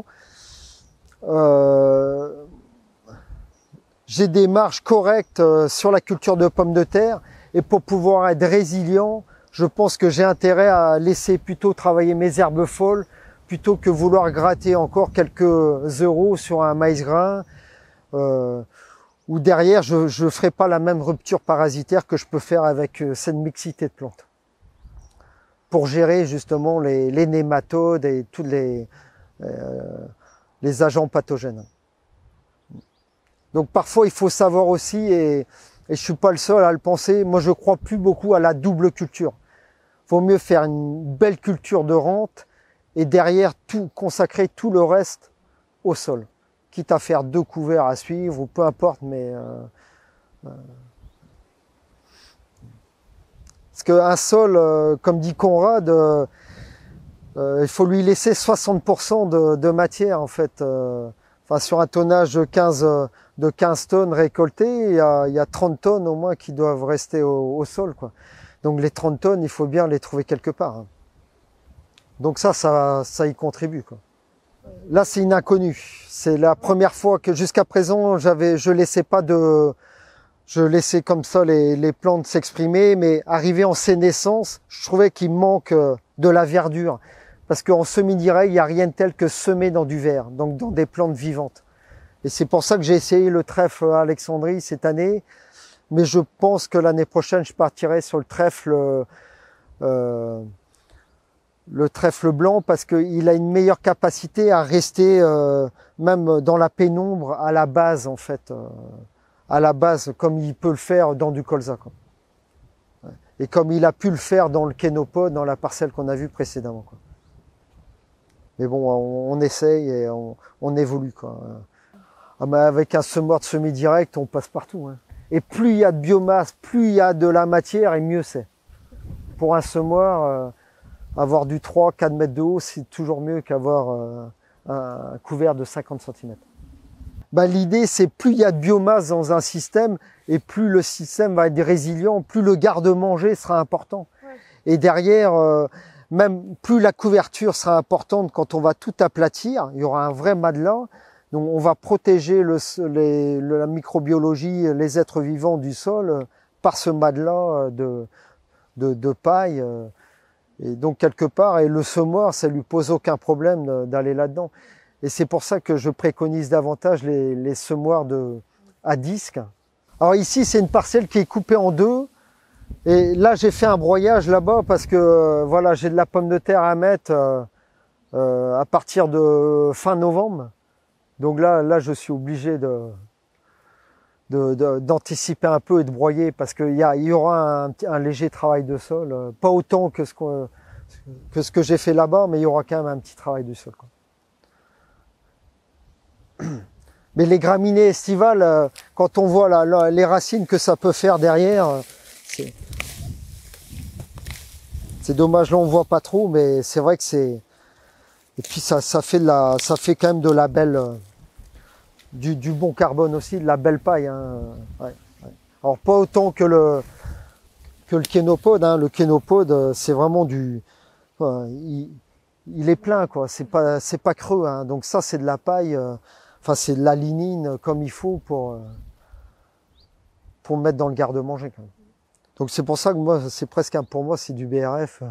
euh, j'ai des marges correctes sur la culture de pommes de terre. Et pour pouvoir être résilient, je pense que j'ai intérêt à laisser plutôt travailler mes herbes folles plutôt que vouloir gratter encore quelques euros sur un maïs grain euh, où derrière, je ne ferai pas la même rupture parasitaire que je peux faire avec euh, cette mixité de plantes. Pour gérer justement les, les nématodes et tous les, euh, les agents pathogènes. Donc parfois, il faut savoir aussi, et, et je ne suis pas le seul à le penser, moi je crois plus beaucoup à la double culture. Il vaut mieux faire une belle culture de rente et derrière tout consacrer tout le reste au sol. Quitte à faire deux couverts à suivre ou peu importe, mais euh, euh, parce qu'un sol, euh, comme dit Conrad, euh, euh, il faut lui laisser soixante pour cent de, de matière en fait. Euh, enfin, sur un tonnage de quinze, de quinze tonnes récoltées, il y, a, il y a trente tonnes au moins qui doivent rester au, au sol, quoi. Donc les trente tonnes, il faut bien les trouver quelque part, hein. Donc ça, ça, ça y contribue, quoi. Là, c'est une inconnue. C'est la première fois que jusqu'à présent, j'avais, je laissais pas de, je laissais comme ça les, les plantes s'exprimer, mais arrivé en sénescence, je trouvais qu'il manque de la verdure. Parce qu'en semi-direct, il n'y a rien de tel que semer dans du verre, donc dans des plantes vivantes. Et c'est pour ça que j'ai essayé le trèfle à Alexandrie cette année. Mais je pense que l'année prochaine, je partirai sur le trèfle, euh, le trèfle blanc, parce qu'il a une meilleure capacité à rester, euh, même dans la pénombre, à la base, en fait. Euh, à la base, comme il peut le faire dans du colza, quoi. Et comme il a pu le faire dans le kénopode, dans la parcelle qu'on a vue précédemment, quoi. Mais bon, on, on essaye et on, on évolue, quoi. Ah, mais avec un semeur de semi-direct, on passe partout, hein. Et plus il y a de biomasse, plus il y a de la matière, et mieux c'est. Pour un semoir, euh, avoir du trois à quatre mètres de haut, c'est toujours mieux qu'avoir euh, un couvert de cinquante centimètres. Ben, l'idée, c'est plus il y a de biomasse dans un système, et plus le système va être résilient, plus le garde-manger sera important. Ouais. Et derrière, euh, même plus la couverture sera importante quand on va tout aplatir, il y aura un vrai matelas. Donc on va protéger le, les, la microbiologie, les êtres vivants du sol par ce matelas de, de, de paille. Et donc quelque part, et le semoir, ça lui pose aucun problème d'aller là-dedans. Et c'est pour ça que je préconise davantage les, les semoirs de, à disque. Alors ici, c'est une parcelle qui est coupée en deux. Et là, j'ai fait un broyage là-bas parce que voilà, j'ai de la pomme de terre à mettre euh, euh, à partir de fin novembre. Donc là, là, je suis obligé de, de, de, d'anticiper un peu et de broyer parce qu'il y, a, il y aura un, un léger travail de sol, euh, pas autant que ce, qu'on, que, ce que j'ai fait là-bas, mais il y aura quand même un petit travail du sol, quoi. Mais les graminées estivales, euh, quand on voit la, la, les racines que ça peut faire derrière, euh, c'est, c'est dommage, là on voit pas trop, mais c'est vrai que c'est... Et puis ça, ça fait de la, ça fait quand même de la belle, euh, du, du bon carbone aussi, de la belle paille, hein. Ouais, ouais. Alors pas autant que le que le kénopode, hein. Le kénopode, c'est vraiment du, euh, il, il est plein, quoi. C'est pas, c'est pas creux, hein. Donc ça, c'est de la paille. Euh, enfin, c'est de la lignine comme il faut pour euh, pour mettre dans le garde-manger, quand même. Donc c'est pour ça que moi, c'est presque un, pour moi, c'est du B R F.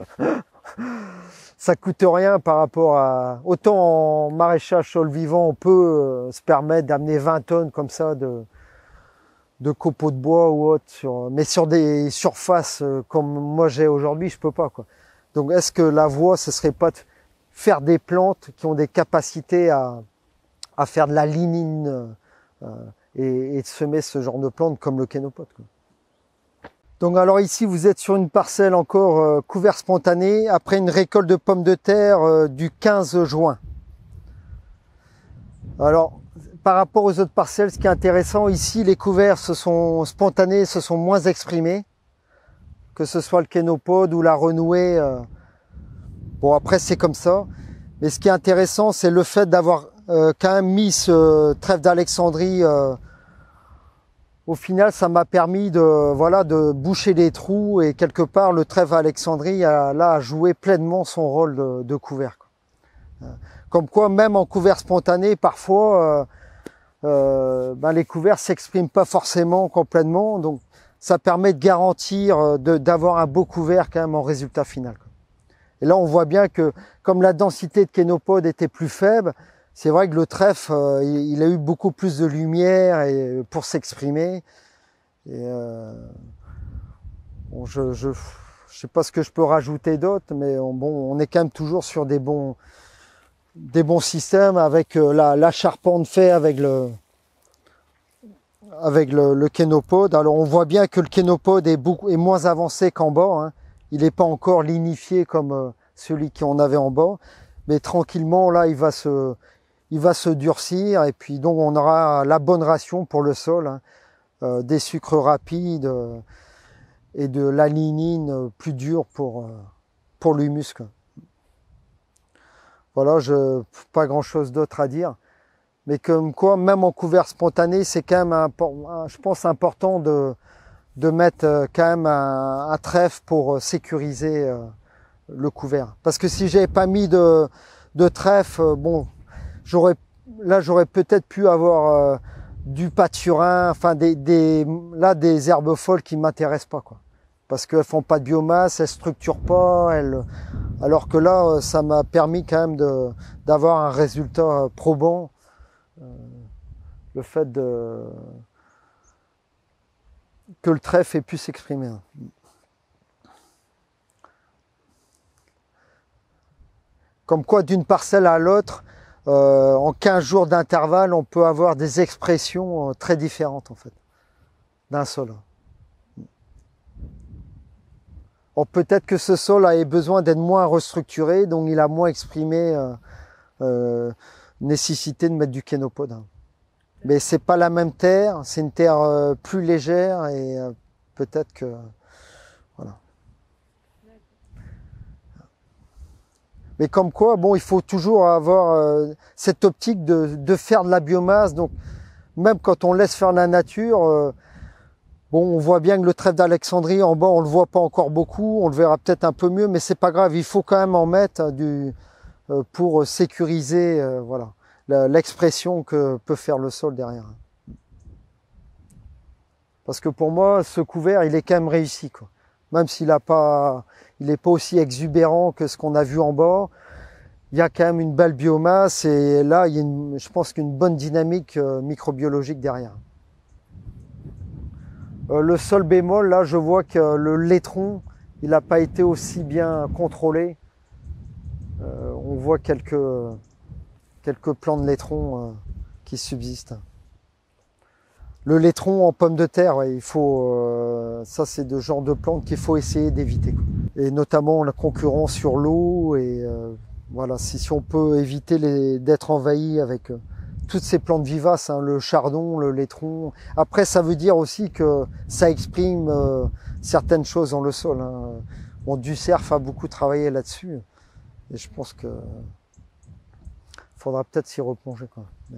Ça coûte rien par rapport à... Autant en maraîchage sol vivant, on peut euh, se permettre d'amener vingt tonnes comme ça de, de copeaux de bois ou autre. Sur, mais sur des surfaces euh, comme moi j'ai aujourd'hui, je peux pas, quoi. Donc est-ce que la voie, ce serait pas de faire des plantes qui ont des capacités à, à faire de la lignine euh, et, et de semer ce genre de plantes comme le kénopode, quoi. Donc alors ici, vous êtes sur une parcelle encore euh, couvert spontané, après une récolte de pommes de terre euh, du quinze juin. Alors, par rapport aux autres parcelles, ce qui est intéressant, ici, les couverts se sont spontanés, se sont moins exprimés, que ce soit le kénopode ou la renouée. Euh... Bon, après, c'est comme ça. Mais ce qui est intéressant, c'est le fait d'avoir euh, quand même mis ce trèfle d'Alexandrie. Euh, Au final, ça m'a permis de, voilà, de boucher les trous et quelque part, le trèfle Alexandrie a, là, a joué pleinement son rôle de, de couvert, quoi. Comme quoi, même en couvert spontané, parfois, euh, euh, ben, les couverts s'expriment pas forcément complètement. Donc, ça permet de garantir, de, d'avoir un beau couvert quand même en résultat final, quoi. Et là, on voit bien que, comme la densité de kénopode était plus faible, c'est vrai que le trèfle, euh, il, il a eu beaucoup plus de lumière et, pour s'exprimer. Et euh, bon, je, je, je sais pas ce que je peux rajouter d'autre, mais on, bon, on est quand même toujours sur des bons, des bons systèmes avec euh, la, la charpente faite avec le, avec le, le kénopode. Alors on voit bien que le kénopode est, beaucoup, est moins avancé qu'en bas. Hein. Il n'est pas encore lignifié comme euh, celui qu'on avait en bas. Mais tranquillement, là, il va se, il va se durcir. Et puis donc, on aura la bonne ration pour le sol. Hein. Euh, des sucres rapides euh, et de la lignine plus dure pour, euh, pour l'humus. Voilà, je, pas grand-chose d'autre à dire. Mais comme quoi, même en couvert spontané, c'est quand même, un, un, je pense, important de, de mettre quand même un, un trèfle pour sécuriser euh, le couvert. Parce que si j'avais pas mis de, de trèfle, bon, j'aurais, là, j'aurais peut-être pu avoir euh, du pâturin, enfin, des, des, là, des herbes folles qui m'intéressent pas, quoi. Parce qu'elles font pas de biomasse, elles structurent pas, elles, alors que là, ça m'a permis quand même de, d'avoir un résultat probant. Euh, le fait de, que le trèfle ait pu s'exprimer. Comme quoi, d'une parcelle à l'autre, euh, en quinze jours d'intervalle, on peut avoir des expressions euh, très différentes, en fait, d'un sol. Or, peut-être que ce sol a besoin d'être moins restructuré, donc il a moins exprimé euh, euh, nécessité de mettre du kénopode. Mais c'est pas la même terre, c'est une terre euh, plus légère et euh, peut-être que voilà. Mais comme quoi, bon, il faut toujours avoir euh, cette optique de, de faire de la biomasse. Donc, même quand on laisse faire la nature, euh, bon, on voit bien que le trèfle d'Alexandrie en bas, on le voit pas encore beaucoup, on le verra peut-être un peu mieux, mais c'est pas grave. Il faut quand même en mettre du euh, pour sécuriser, euh, voilà. L'expression que peut faire le sol derrière. Parce que pour moi, ce couvert, il est quand même réussi, quoi. Même s'il a pas, il n'est pas aussi exubérant que ce qu'on a vu en bas, il y a quand même une belle biomasse et là, il y a une, je pense qu'une bonne dynamique euh, microbiologique derrière. Euh, le sol bémol, là, je vois que le laitron, il n'a pas été aussi bien contrôlé. Euh, on voit quelques quelques plants de laitron euh, qui subsistent. Le laitron en pomme de terre, ouais, il faut, euh, ça c'est de genre de plantes qu'il faut essayer d'éviter. Et notamment la concurrence sur l'eau et euh, voilà, si, si on peut éviter les, d'être envahi avec euh, toutes ces plantes vivaces, hein, le chardon, le laitron. Après, ça veut dire aussi que ça exprime euh, certaines choses dans le sol. Hein. Bon, Ducerf a beaucoup travaillé là-dessus et je pense que faudra peut-être s'y replonger, quoi. Mais...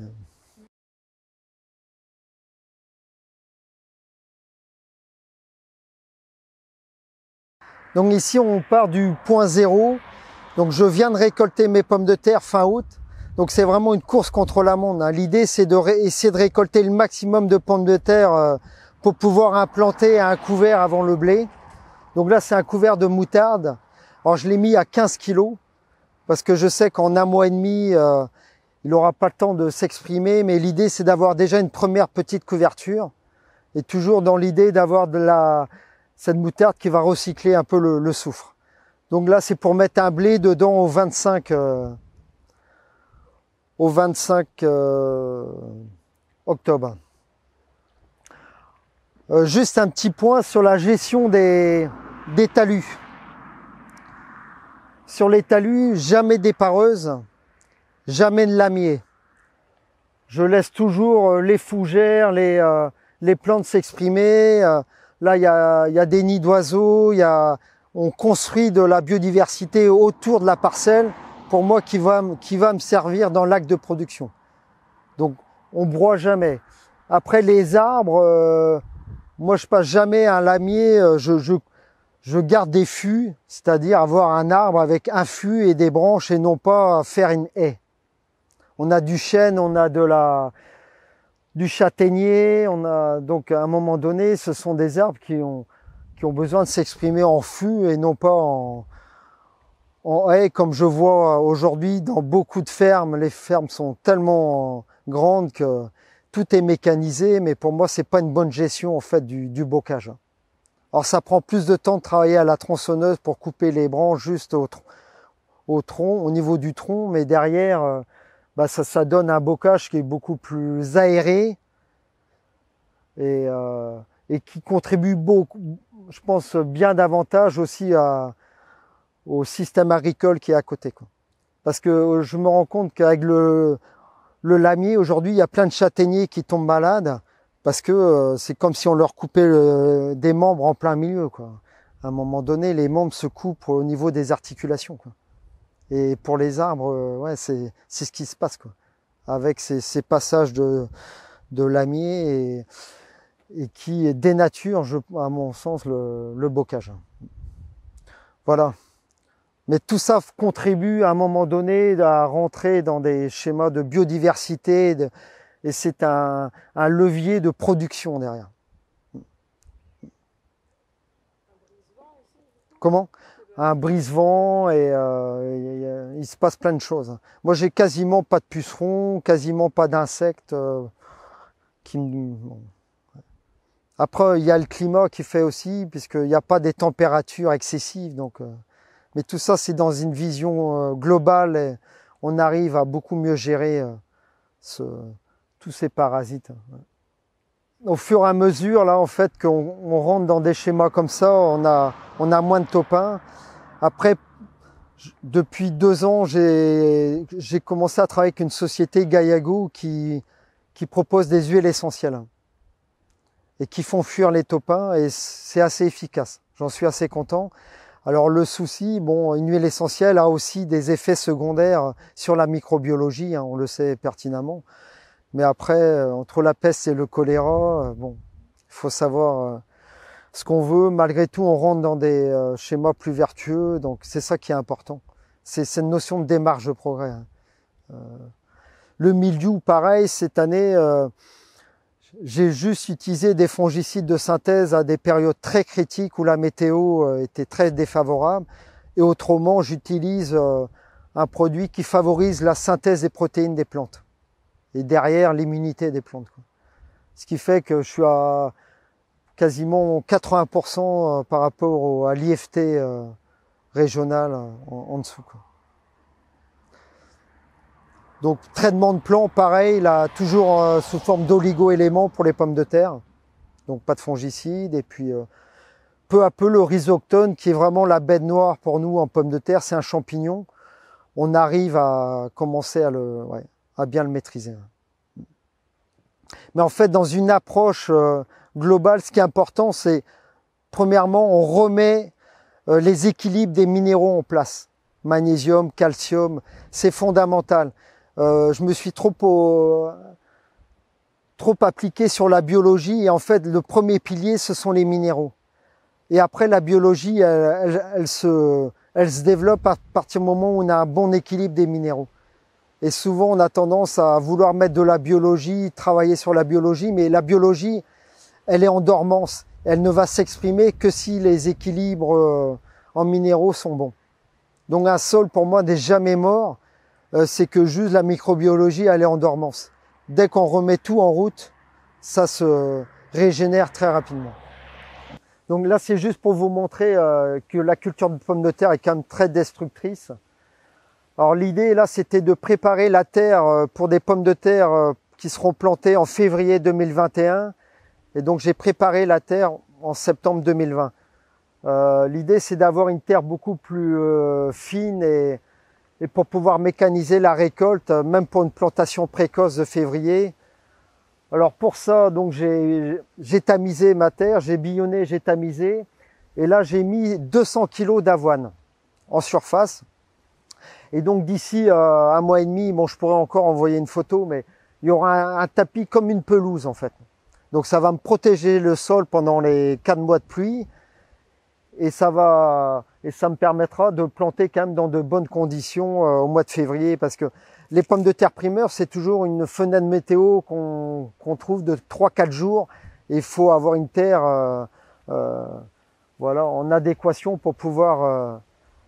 Donc ici, on part du point zéro. Donc je viens de récolter mes pommes de terre fin août. Donc c'est vraiment une course contre la montre. Hein. L'idée, c'est de essayer de récolter le maximum de pommes de terre euh, pour pouvoir implanter un couvert avant le blé. Donc là, c'est un couvert de moutarde. Alors je l'ai mis à quinze kilos parce que je sais qu'en un mois et demi, euh, il n'aura pas le temps de s'exprimer. Mais l'idée, c'est d'avoir déjà une première petite couverture. Et toujours dans l'idée d'avoir de la... cette moutarde qui va recycler un peu le, le soufre. Donc là, c'est pour mettre un blé dedans au vingt-cinq, euh, au vingt-cinq euh, octobre. Euh, juste un petit point sur la gestion des, des talus. Sur les talus, jamais d'épareuse, jamais de lamier. Je laisse toujours les fougères, les, euh, les plantes s'exprimer. Euh, là, il y a, y a des nids d'oiseaux, il y a... on construit de la biodiversité autour de la parcelle, pour moi, qui va, qui va me servir dans l'acte de production. Donc, on broie jamais. Après, les arbres, euh, moi, je passe jamais un lamier, euh, je, je, je garde des fûts, c'est-à-dire avoir un arbre avec un fût et des branches et non pas faire une haie. On a du chêne, on a de la, du châtaignier, on a, donc à un moment donné, ce sont des arbres qui ont, qui ont besoin de s'exprimer en fût et non pas en, en haie, comme je vois aujourd'hui dans beaucoup de fermes. Les fermes sont tellement grandes que tout est mécanisé, mais pour moi, c'est pas une bonne gestion en fait du, du bocage. Alors ça prend plus de temps de travailler à la tronçonneuse pour couper les branches juste au, au tronc, au niveau du tronc, mais derrière, bah ça, ça donne un bocage qui est beaucoup plus aéré et, euh, et qui contribue beaucoup, je pense, bien davantage aussi à, au système agricole qui est à côté, quoi. Parce que je me rends compte qu'avec le, le lamier, aujourd'hui, il y a plein de châtaigniers qui tombent malades parce que euh, c'est comme si on leur coupait le, des membres en plein milieu, quoi. À un moment donné, les membres se coupent au niveau des articulations, quoi. Et pour les arbres, euh, ouais, c'est c'est ce qui se passe, quoi. Avec ces, ces passages de, de lamier et, et qui dénaturent, je, à mon sens, le, le bocage. Voilà. Mais tout ça contribue à un moment donné à rentrer dans des schémas de biodiversité de, et c'est un, un levier de production derrière. Comment? Un brise-vent et euh, il, il se passe plein de choses. Moi, j'ai quasiment pas de pucerons, quasiment pas d'insectes. Euh, qui me... bon. Après, il y a le climat qui fait aussi, puisqu'il n'y a pas des températures excessives, donc. Euh, Mais tout ça, c'est dans une vision euh, globale et on arrive à beaucoup mieux gérer euh, ce, tous ces parasites. Au fur et à mesure, là, en fait, qu'on on rentre dans des schémas comme ça, on a, on a moins de topins. Après, depuis deux ans, j'ai j'ai commencé à travailler avec une société Gaiago qui, qui propose des huiles essentielles et qui font fuir les topins et c'est assez efficace. J'en suis assez content. Alors le souci, bon, une huile essentielle a aussi des effets secondaires sur la microbiologie, hein, on le sait pertinemment. Mais après, entre la peste et le choléra, bon, il faut savoir ce qu'on veut. Malgré tout, on rentre dans des schémas plus vertueux, donc c'est ça qui est important. C'est cette notion de démarche de progrès. Hein. Euh, le mildiou, pareil, cette année, euh, j'ai juste utilisé des fongicides de synthèse à des périodes très critiques où la météo était très défavorable. Et autrement, j'utilise un produit qui favorise la synthèse des protéines des plantes. Et derrière, l'immunité des plantes, quoi. Ce qui fait que je suis à quasiment quatre-vingts pour cent par rapport à l'I F T régional en, en dessous, quoi. Donc traitement de plants, pareil, là, toujours euh, sous forme d'oligo-éléments pour les pommes de terre. Donc pas de fongicides. Et puis euh, peu à peu le rhizoctone, qui est vraiment la bête noire pour nous en pommes de terre, c'est un champignon. On arrive à commencer à, le, ouais, à bien le maîtriser. Mais en fait, dans une approche euh, globale, ce qui est important, c'est premièrement, on remet euh, les équilibres des minéraux en place. Magnésium, calcium, c'est fondamental. Euh, je me suis trop, au, trop appliqué sur la biologie et en fait le premier pilier ce sont les minéraux. Et après la biologie elle, elle, elle, se, elle se développe à partir du moment où on a un bon équilibre des minéraux. Et souvent on a tendance à vouloir mettre de la biologie, travailler sur la biologie, mais la biologie elle est en dormance. Elle ne va s'exprimer que si les équilibres en minéraux sont bons. Donc un sol pour moi n'est jamais mort. C'est que juste la microbiologie, elle est en dormance. Dès qu'on remet tout en route, ça se régénère très rapidement. Donc là, c'est juste pour vous montrer euh, que la culture de pommes de terre est quand même très destructrice. Alors l'idée, là, c'était de préparer la terre pour des pommes de terre euh, qui seront plantées en février deux mille vingt et un. Et donc, j'ai préparé la terre en septembre deux mille vingt. Euh, l'idée, c'est d'avoir une terre beaucoup plus euh, fine et Et pour pouvoir mécaniser la récolte, même pour une plantation précoce de février. Alors pour ça, donc j'ai j'ai tamisé ma terre, j'ai billonné, j'ai tamisé. Et là, j'ai mis deux cents kilos d'avoine en surface. Et donc d'ici euh, un mois et demi, bon, je pourrais encore envoyer une photo, mais il y aura un, un tapis comme une pelouse en fait. Donc ça va me protéger le sol pendant les quatre mois de pluie. Et ça va, et ça me permettra de planter quand même dans de bonnes conditions euh, au mois de février, parce que les pommes de terre primeurs, c'est toujours une fenêtre météo qu'on qu'on trouve de trois quatre jours. Et il faut avoir une terre, euh, euh, voilà, en adéquation pour pouvoir, euh,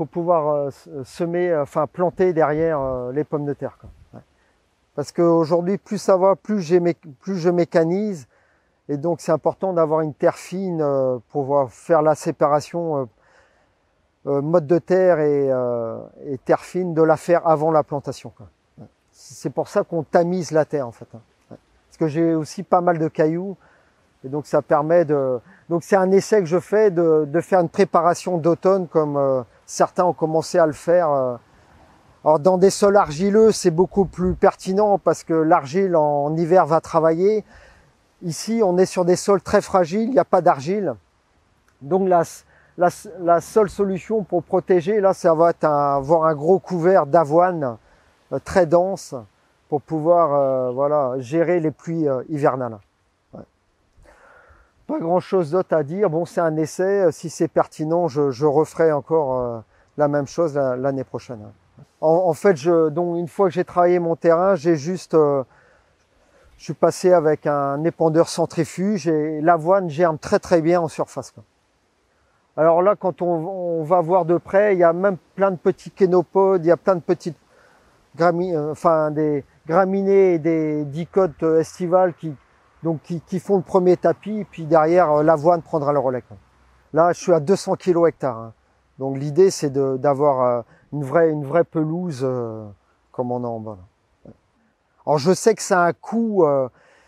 pour pouvoir euh, semer, enfin planter derrière euh, les pommes de terre, quoi. Ouais. Parce qu'aujourd'hui, plus ça va, plus, j'ai plus je mécanise. Et donc, c'est important d'avoir une terre fine euh, pour pouvoir faire la séparation euh, euh, mode de terre et, euh, et terre fine, de la faire avant la plantation, quoi. Ouais. C'est pour ça qu'on tamise la terre, en fait. Hein. Ouais. Parce que j'ai aussi pas mal de cailloux. Et donc, ça permet de... Donc, c'est un essai que je fais de, de faire une préparation d'automne comme euh, certains ont commencé à le faire. Euh. Alors, dans des sols argileux, c'est beaucoup plus pertinent parce que l'argile, en, en hiver, va travailler. Ici, on est sur des sols très fragiles, il n'y a pas d'argile. Donc la, la, la seule solution pour protéger, là, ça va être un, avoir un gros couvert d'avoine euh, très dense pour pouvoir euh, voilà, gérer les pluies euh, hivernales. Ouais. Pas grand-chose d'autre à dire. Bon, c'est un essai. Si c'est pertinent, je, je referai encore euh, la même chose l'année prochaine. En, en fait, je, donc, une fois que j'ai travaillé mon terrain, j'ai juste... Euh, Je suis passé avec un épandeur centrifuge et l'avoine germe très très bien en surface, quoi. Alors là, quand on, on va voir de près, il y a même plein de petits kénopodes, il y a plein de petites grami, enfin, des graminées et des dicotes estivales qui, donc, qui, qui font le premier tapis, puis derrière, l'avoine prendra le relais, quoi. Là, je suis à deux cents kilos hectares. Hein. Donc l'idée, c'est d'avoir une vraie, une vraie pelouse euh, comme on a en bas. Là. Alors je sais que ça a un coût, euh,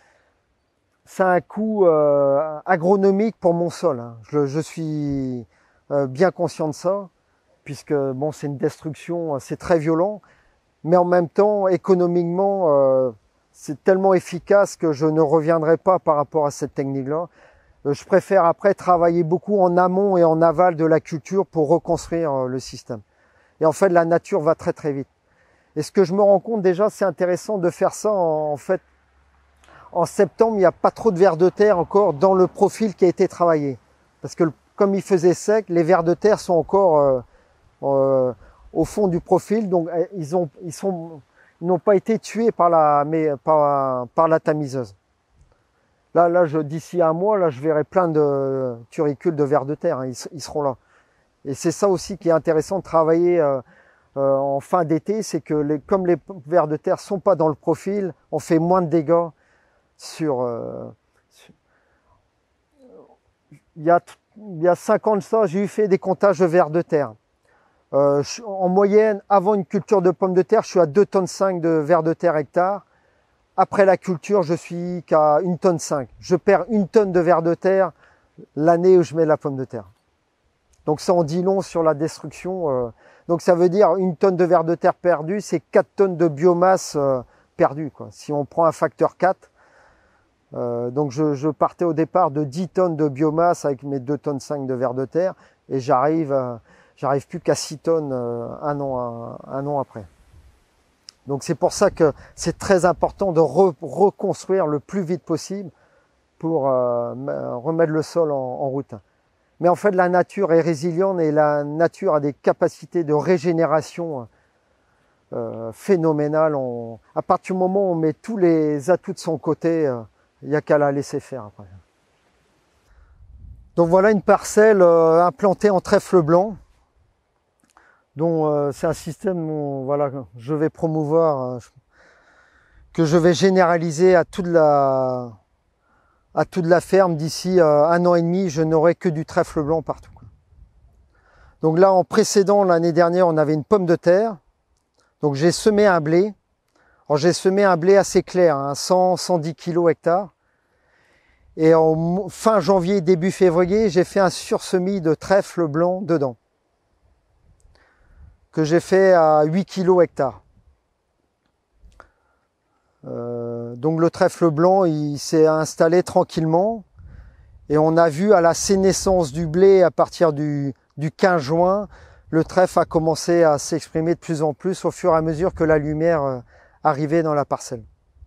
ça a un coût euh, agronomique pour mon sol. Hein. Je, je suis euh, bien conscient de ça, puisque bon, c'est une destruction, c'est très violent, mais en même temps, économiquement, euh, c'est tellement efficace que je ne reviendrai pas par rapport à cette technique-là. Euh, je préfère après travailler beaucoup en amont et en aval de la culture pour reconstruire euh, le système. Et en fait, la nature va très très vite. Et ce que je me rends compte déjà, c'est intéressant de faire ça en, en fait, en septembre, il n'y a pas trop de vers de terre encore dans le profil qui a été travaillé. Parce que comme il faisait sec, les vers de terre sont encore euh, euh, au fond du profil, donc ils ont, ils sont, ils n'ont pas été tués par la, mais par, par la tamiseuse. Là, là, je, d'ici un mois, là, je verrai plein de turicules de vers de terre, hein, ils, ils seront là. Et c'est ça aussi qui est intéressant de travailler. Euh, Euh, en fin d'été, c'est que les, comme les vers de terre sont pas dans le profil, on fait moins de dégâts sur... Euh, sur il, y a, il y a cinq ans de ça, j'ai eu fait des comptages de vers de terre. Euh, je, en moyenne, avant une culture de pommes de terre, je suis à deux tonnes cinq de vers de terre hectare. Après la culture, je suis qu'à une tonne cinq. Je perds une tonne de vers de terre l'année où je mets la pomme de terre. Donc ça en dit long sur la destruction. Euh, Donc ça veut dire une tonne de vers de terre perdue, c'est quatre tonnes de biomasse euh, perdue, quoi. Si on prend un facteur quatre, euh, donc je, je partais au départ de dix tonnes de biomasse avec mes deux tonnes cinq de vers de terre, et j'arrive euh, j'arrive plus qu'à six tonnes euh, un, an, un, un an après. Donc c'est pour ça que c'est très important de re, reconstruire le plus vite possible pour euh, remettre le sol en, en route. Mais en fait, la nature est résiliente et la nature a des capacités de régénération euh, phénoménales. On, à partir du moment où on met tous les atouts de son côté, il euh, n'y a qu'à la laisser faire après. Donc voilà une parcelle euh, implantée en trèfle blanc. dont euh, c'est un système dont, voilà, je vais promouvoir, euh, que je vais généraliser à toute la, à toute la ferme. D'ici euh, un an et demi, je n'aurai que du trèfle blanc partout. Donc là, en précédent, l'année dernière, on avait une pomme de terre. Donc j'ai semé un blé. Alors j'ai semé un blé assez clair, hein, cent à cent dix kilos hectare. Et en fin janvier, début février, j'ai fait un sursemis de trèfle blanc dedans, que j'ai fait à huit kilos hectare. Euh, donc le trèfle blanc, il s'est installé tranquillement. Et on a vu à la sénescence du blé, à partir du, du quinze juin, le trèfle a commencé à s'exprimer de plus en plus au fur et à mesure que la lumière euh, arrivait dans la parcelle.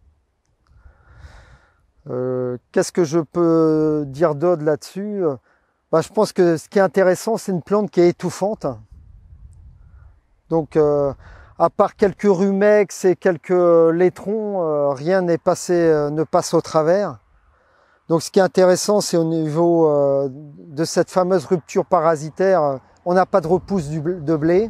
Euh, Qu'est-ce que je peux dire d'autre là-dessus? Bah, je pense que ce qui est intéressant, c'est une plante qui est étouffante. Donc, euh, à part quelques rumex et quelques laitrons, euh, rien n'est passé, euh, ne passe au travers. Donc, ce qui est intéressant, c'est au niveau euh, de cette fameuse rupture parasitaire, euh, on n'a pas de repousse du, de blé.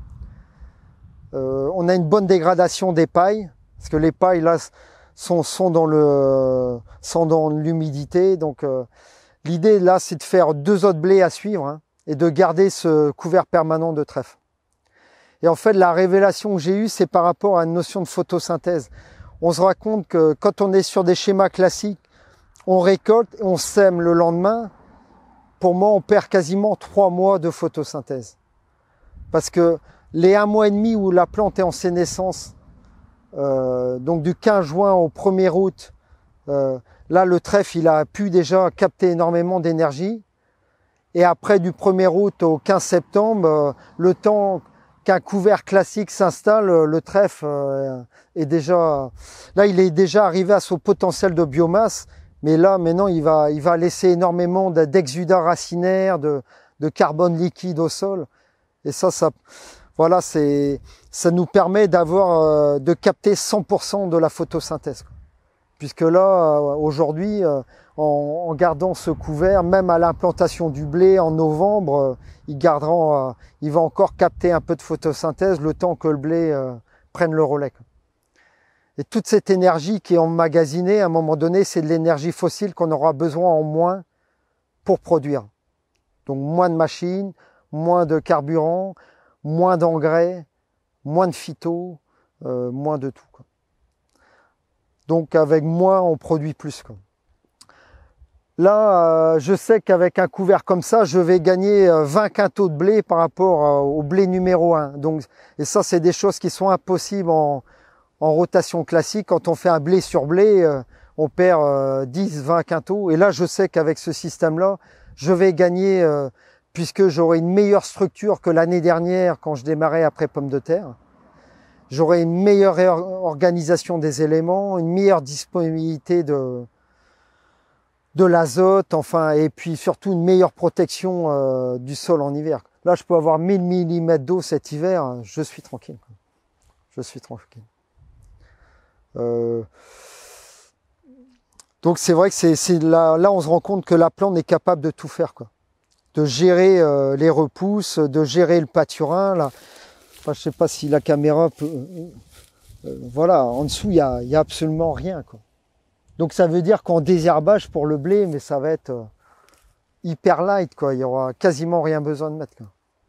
Euh, on a une bonne dégradation des pailles, parce que les pailles là sont, sont dans le sont dans l'humidité. Donc euh, l'idée là, c'est de faire deux autres blés à suivre, hein, et de garder ce couvert permanent de trèfle. Et en fait, la révélation que j'ai eue, c'est par rapport à une notion de photosynthèse. On se rend compte que quand on est sur des schémas classiques, on récolte et on sème le lendemain. Pour moi, on perd quasiment trois mois de photosynthèse. Parce que les un mois et demi où la plante est en sénescence, euh, donc du quinze juin au premier août, euh, là, le trèfle, il a pu déjà capter énormément d'énergie. Et après, du premier août au quinze septembre, euh, le temps qu'un couvert classique s'installe, le trèfle euh, est déjà, là, il est déjà arrivé à son potentiel de biomasse, mais là, maintenant, il va, il va laisser énormément d'exudats racinaires, de, de carbone liquide au sol. Et ça, ça, voilà, c'est, ça nous permet d'avoir, euh, de capter cent pour cent de la photosynthèse. Puisque là, euh, aujourd'hui, euh, en, en gardant ce couvert, même à l'implantation du blé en novembre, euh, il gardera, euh, il va encore capter un peu de photosynthèse le temps que le blé euh, prenne le relais. Et toute cette énergie qui est emmagasinée, à un moment donné, c'est de l'énergie fossile qu'on aura besoin en moins pour produire. Donc moins de machines, moins de carburant, moins d'engrais, moins de phyto, euh, moins de tout, quoi. Donc avec moins, on produit plus, quoi. Là, euh, je sais qu'avec un couvert comme ça, je vais gagner vingt quintaux de blé par rapport euh, au blé numéro un. Donc, et ça, c'est des choses qui sont impossibles en, en rotation classique. Quand on fait un blé sur blé, euh, on perd euh, dix, vingt quintaux. Et là, je sais qu'avec ce système-là, je vais gagner, euh, puisque j'aurai une meilleure structure que l'année dernière quand je démarrais après pommes de terre. J'aurai une meilleure organisation des éléments, une meilleure disponibilité de de l'azote, enfin, et puis surtout une meilleure protection euh, du sol en hiver. Là, je peux avoir mille millimètres d'eau cet hiver, je suis tranquille. Je suis tranquille. Euh... Donc c'est vrai que c'est là, là, on se rend compte que la plante est capable de tout faire, quoi. De gérer euh, les repousses, de gérer le pâturin. Là. Enfin, je sais pas si la caméra peut... Euh, voilà, en dessous, il y a, y a absolument rien, quoi. Donc ça veut dire qu'en désherbage pour le blé, mais ça va être euh, hyper light, quoi. Il y aura quasiment rien besoin de mettre, quoi.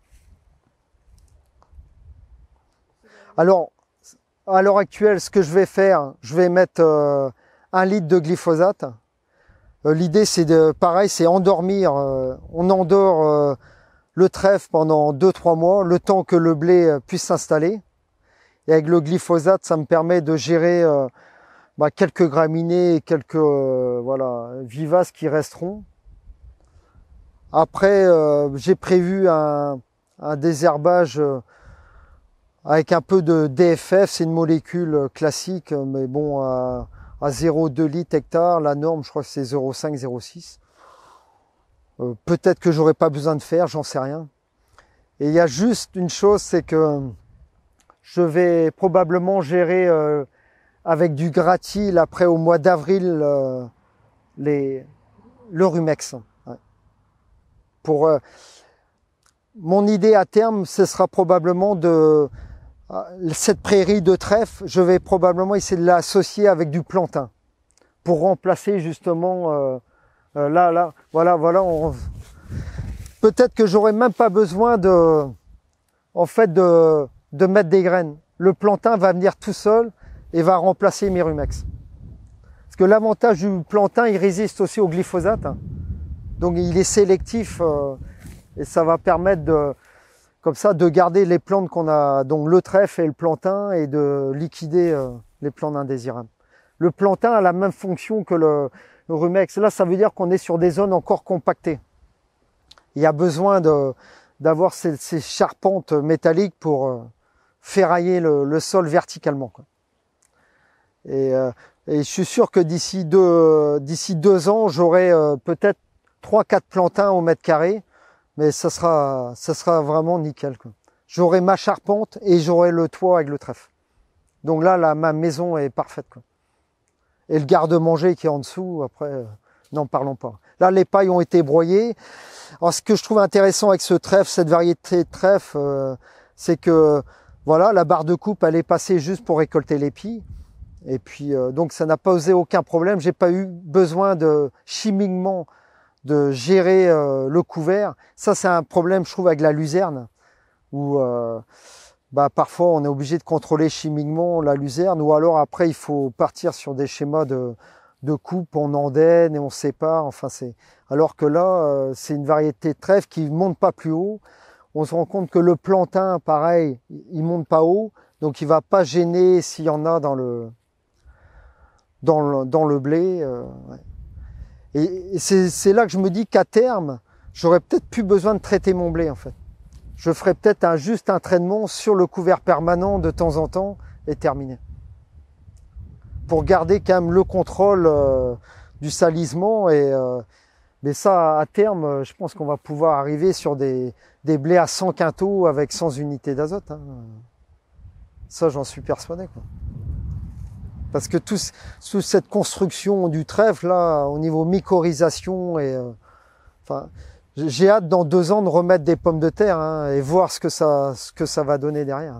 Alors, à l'heure actuelle, ce que je vais faire, je vais mettre euh, un litre de glyphosate. Euh, L'idée, c'est de, pareil, c'est endormir. Euh, on endort euh, le trèfle pendant deux trois mois, le temps que le blé euh, puisse s'installer. Et avec le glyphosate, ça me permet de gérer euh, Bah, quelques graminées et quelques euh, voilà, vivaces qui resteront. Après, euh, j'ai prévu un, un désherbage euh, avec un peu de D F F. C'est une molécule classique, mais bon, à, à zéro virgule deux litres hectare. La norme, je crois que c'est zéro virgule cinq, zéro virgule six. Euh, Peut-être que j'aurais pas besoin de faire, j'en sais rien. Et il y a juste une chose, c'est que je vais probablement gérer euh, avec du gratil après au mois d'avril euh, les le rumex. Ouais. Pour euh, mon idée à terme, ce sera probablement de euh, cette prairie de trèfle, je vais probablement essayer de l'associer avec du plantain pour remplacer justement euh, euh, là là voilà voilà on... peut-être que j'aurais même pas besoin de en fait de de mettre des graines. Le plantain va venir tout seul et va remplacer mes rumex. Parce que l'avantage du plantain, il résiste aussi au glyphosate. Hein. Donc il est sélectif euh, et ça va permettre de, comme ça, de garder les plantes qu'on a, donc le trèfle et le plantain, et de liquider euh, les plantes indésirables. Le plantain a la même fonction que le, le rumex. Là, ça veut dire qu'on est sur des zones encore compactées. Il y a besoin de d'avoir ces, ces charpentes métalliques pour euh, ferrailler le, le sol verticalement, quoi. Et, euh, et je suis sûr que d'ici deux, d'ici deux ans, j'aurai euh, peut-être trois quatre plantains au mètre carré, mais ça sera, ça sera vraiment nickel, quoi. J'aurai ma charpente et j'aurai le toit avec le trèfle. Donc là, là, ma maison est parfaite, quoi. Et le garde-manger qui est en dessous, après, euh, n'en parlons pas. Là, les pailles ont été broyées. Alors, ce que je trouve intéressant avec ce trèfle, cette variété de trèfle, euh, c'est que voilà, la barre de coupe, elle est passée juste pour récolter l'épi. Et puis, euh, donc, ça n'a posé aucun problème. J'ai pas eu besoin de chimiquement de gérer euh, le couvert. Ça, c'est un problème, je trouve, avec la luzerne, où euh, bah, parfois on est obligé de contrôler chimiquement la luzerne, ou alors après il faut partir sur des schémas de, de coupe, on endaine et on sépare. Enfin, c'est alors que là, euh, c'est une variété de trèfle qui monte pas plus haut. On se rend compte que le plantain, pareil, il monte pas haut, donc il va pas gêner s'il y en a dans le dans le, dans le blé. Euh, ouais. Et c'est là que je me dis qu'à terme, j'aurais peut-être plus besoin de traiter mon blé en fait. Je ferais peut-être un, juste un traitement sur le couvert permanent de temps en temps et terminé. Pour garder quand même le contrôle euh, du salissement. Et, euh, mais ça, à terme, je pense qu'on va pouvoir arriver sur des, des blés à cent quintaux avec cent unités d'azote. Hein. Ça, j'en suis persuadé, quoi. Parce que tout, toute cette construction du trèfle, là, au niveau mycorhisation, et, euh, enfin, j'ai hâte dans deux ans de remettre des pommes de terre hein, et voir ce que, ça, ce que ça va donner derrière.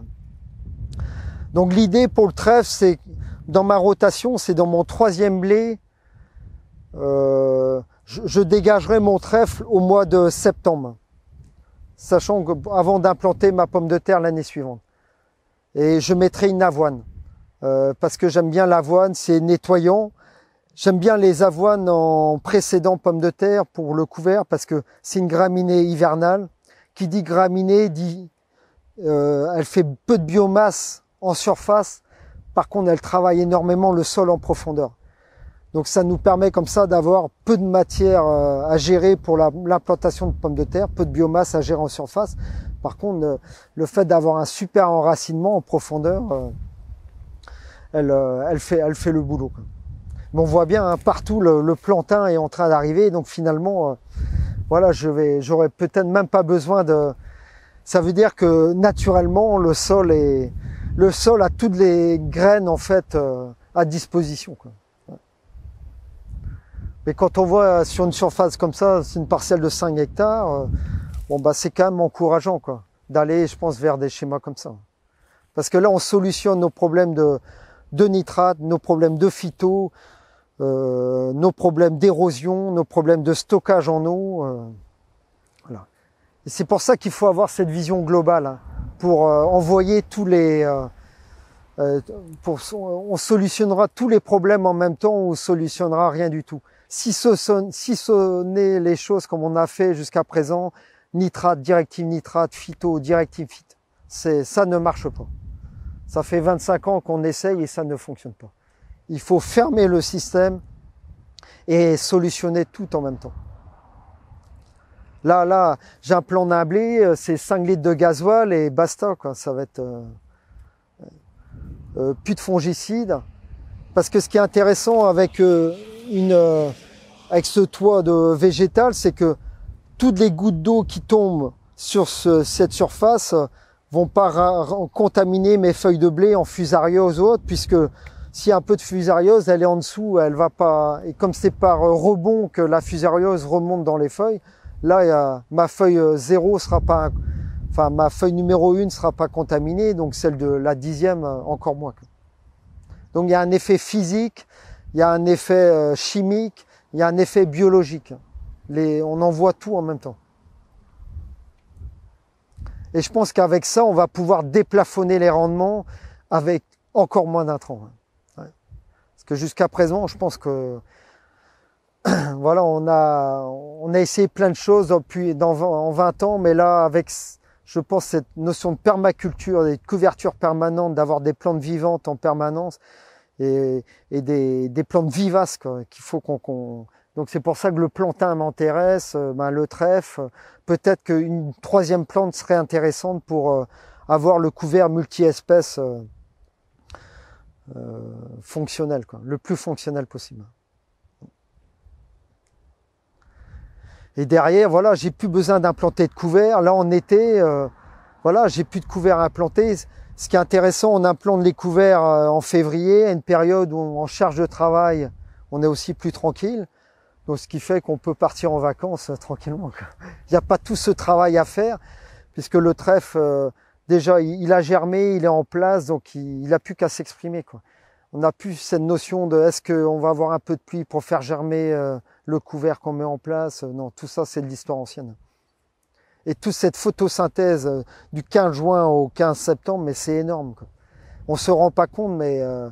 Donc l'idée pour le trèfle, c'est dans ma rotation, c'est dans mon troisième blé, euh, je, je dégagerai mon trèfle au mois de septembre, sachant qu'avant d'implanter ma pomme de terre l'année suivante. Et je mettrai une avoine. Euh, parce que j'aime bien l'avoine, c'est nettoyant. J'aime bien les avoines en précédent pommes de terre pour le couvert parce que c'est une graminée hivernale. Qui dit graminée dit euh, elle fait peu de biomasse en surface. Par contre, elle travaille énormément le sol en profondeur. Donc ça nous permet comme ça d'avoir peu de matière euh, à gérer pour l'implantation de pommes de terre, peu de biomasse à gérer en surface. Par contre, euh, le fait d'avoir un super enracinement en profondeur, euh, Elle, elle, fait, elle fait le boulot. Mais on voit bien hein, partout le, le plantain est en train d'arriver, donc finalement, euh, voilà, je vais, j'aurais peut-être même pas besoin de. Ça veut dire que naturellement, le sol est, le sol a toutes les graines en fait euh, à disposition, quoi. Mais quand on voit sur une surface comme ça, c'est une parcelle de cinq hectares, euh, bon bah c'est quand même encourageant, quoi, d'aller, je pense, vers des schémas comme ça. Parce que là, on solutionne nos problèmes de de nitrate, nos problèmes de phyto, euh, nos problèmes d'érosion, nos problèmes de stockage en eau. Euh, voilà. Et c'est pour ça qu'il faut avoir cette vision globale hein, pour euh, envoyer tous les. Euh, euh, pour, on solutionnera tous les problèmes en même temps ou on solutionnera rien du tout. Si ce sont, si ce n'est les choses comme on a fait jusqu'à présent, nitrate, directive nitrate, phyto, directive phyto, c'est ça ne marche pas. Ça fait vingt-cinq ans qu'on essaye et ça ne fonctionne pas. Il faut fermer le système et solutionner tout en même temps. Là, là, j'ai un plan d'un blé, c'est cinq litres de gasoil et basta, quoi. Ça va être euh, euh, plus de fongicides. Parce que ce qui est intéressant avec euh, une, euh, avec ce toit de végétal, c'est que toutes les gouttes d'eau qui tombent sur ce, cette surface vont pas contaminer mes feuilles de blé en fusariose ou autre, puisque s'il y a un peu de fusariose, elle est en dessous, elle va pas. Et comme c'est par rebond que la fusariose remonte dans les feuilles, là, il y a, ma feuille zéro sera pas, enfin ma feuille numéro une sera pas contaminée, donc celle de la dixième encore moins. Donc il y a un effet physique, il y a un effet chimique, il y a un effet biologique. Les, on en voit tout en même temps. Et je pense qu'avec ça, on va pouvoir déplafonner les rendements avec encore moins d'intrants. Ouais. Parce que jusqu'à présent, je pense que voilà, on a, on a essayé plein de choses depuis dans vingt, en vingt ans, mais là, avec, je pense, cette notion de permaculture, des couvertures permanentes, d'avoir des plantes vivantes en permanence et, et des, des plantes vivaces qu'il faut qu'on... qu'on Donc c'est pour ça que le plantain m'intéresse, ben le trèfle. Peut-être qu'une troisième plante serait intéressante pour euh, avoir le couvert multi-espèces euh, euh, fonctionnel, quoi, le plus fonctionnel possible. Et derrière, voilà, j'ai plus besoin d'implanter de couvert. Là en été, euh, voilà, j'ai plus de couvert à implanter. Ce qui est intéressant, on implante les couverts euh, en février, à une période où en charge de travail, on est aussi plus tranquille. Donc ce qui fait qu'on peut partir en vacances euh, tranquillement, quoi. Il n'y a pas tout ce travail à faire, puisque le trèfle, euh, déjà, il, il a germé, il est en place, donc il n'a plus qu'à s'exprimer, quoi. On n'a plus cette notion de est-ce qu'on va avoir un peu de pluie pour faire germer euh, le couvert qu'on met en place. Non, tout ça, c'est de l'histoire ancienne. Et toute cette photosynthèse euh, du quinze juin au quinze septembre, mais c'est énorme, quoi. On se rend pas compte, mais euh,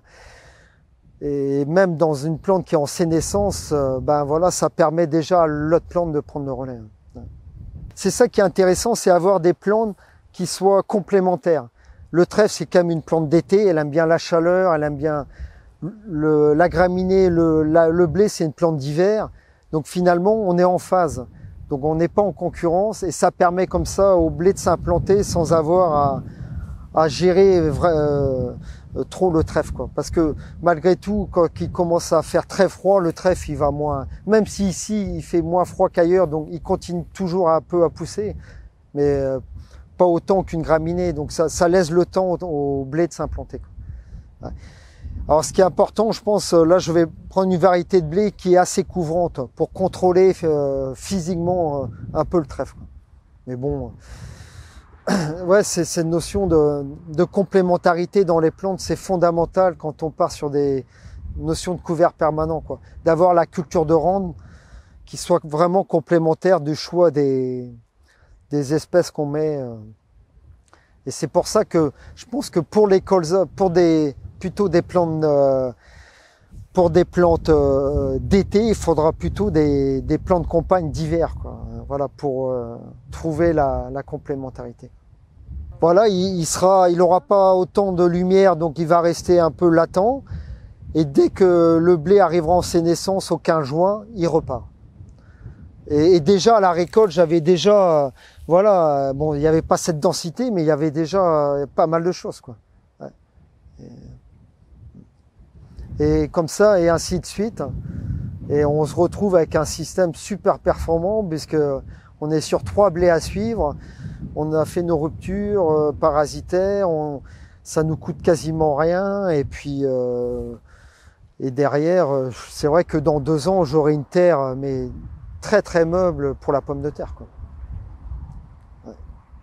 et même dans une plante qui est en sénescence, euh, ben voilà, ça permet déjà à l'autre plante de prendre le relais. C'est ça qui est intéressant, c'est avoir des plantes qui soient complémentaires. Le trèfle, c'est quand même une plante d'été, elle aime bien la chaleur, elle aime bien le, la graminée, le, la, le blé, c'est une plante d'hiver. Donc finalement, on est en phase. Donc on n'est pas en concurrence et ça permet comme ça au blé de s'implanter sans avoir à, à gérer vrai, euh, trop le trèfle, quoi. Parce que malgré tout, quand il commence à faire très froid, le trèfle il va moins. Même si ici il fait moins froid qu'ailleurs, donc il continue toujours un peu à pousser, mais euh, pas autant qu'une graminée. Donc ça, ça laisse le temps au, au blé de s'implanter, quoi. Ouais. Alors ce qui est important, je pense, là je vais prendre une variété de blé qui est assez couvrante pour contrôler euh, physiquement euh, un peu le trèfle. Mais bon, euh, ouais, c'est cette notion de, de complémentarité dans les plantes, c'est fondamental quand on part sur des notions de couvert permanent, quoi. D'avoir la culture de rente qui soit vraiment complémentaire du choix des, des espèces qu'on met. Euh. Et c'est pour ça que je pense que pour les colza, pour des plutôt des plantes euh, pour des plantes euh, d'été, il faudra plutôt des, des plantes de campagne d'hiver, quoi. Voilà, pour euh, trouver la, la complémentarité. Voilà, il, il sera, il aura pas autant de lumière, donc il va rester un peu latent. Et dès que le blé arrivera en sénescence au quinze juin, il repart. Et, et déjà à la récolte, j'avais déjà, euh, voilà, bon, il n'y avait pas cette densité, mais il y avait déjà euh, pas mal de choses, quoi. Ouais. Et, Et comme ça, et ainsi de suite. Et on se retrouve avec un système super performant, puisque on est sur trois blés à suivre. On a fait nos ruptures euh, parasitaires, on, ça nous coûte quasiment rien. Et puis, euh, et derrière, c'est vrai que dans deux ans, j'aurai une terre, mais très très meuble pour la pomme de terre, quoi. Ouais.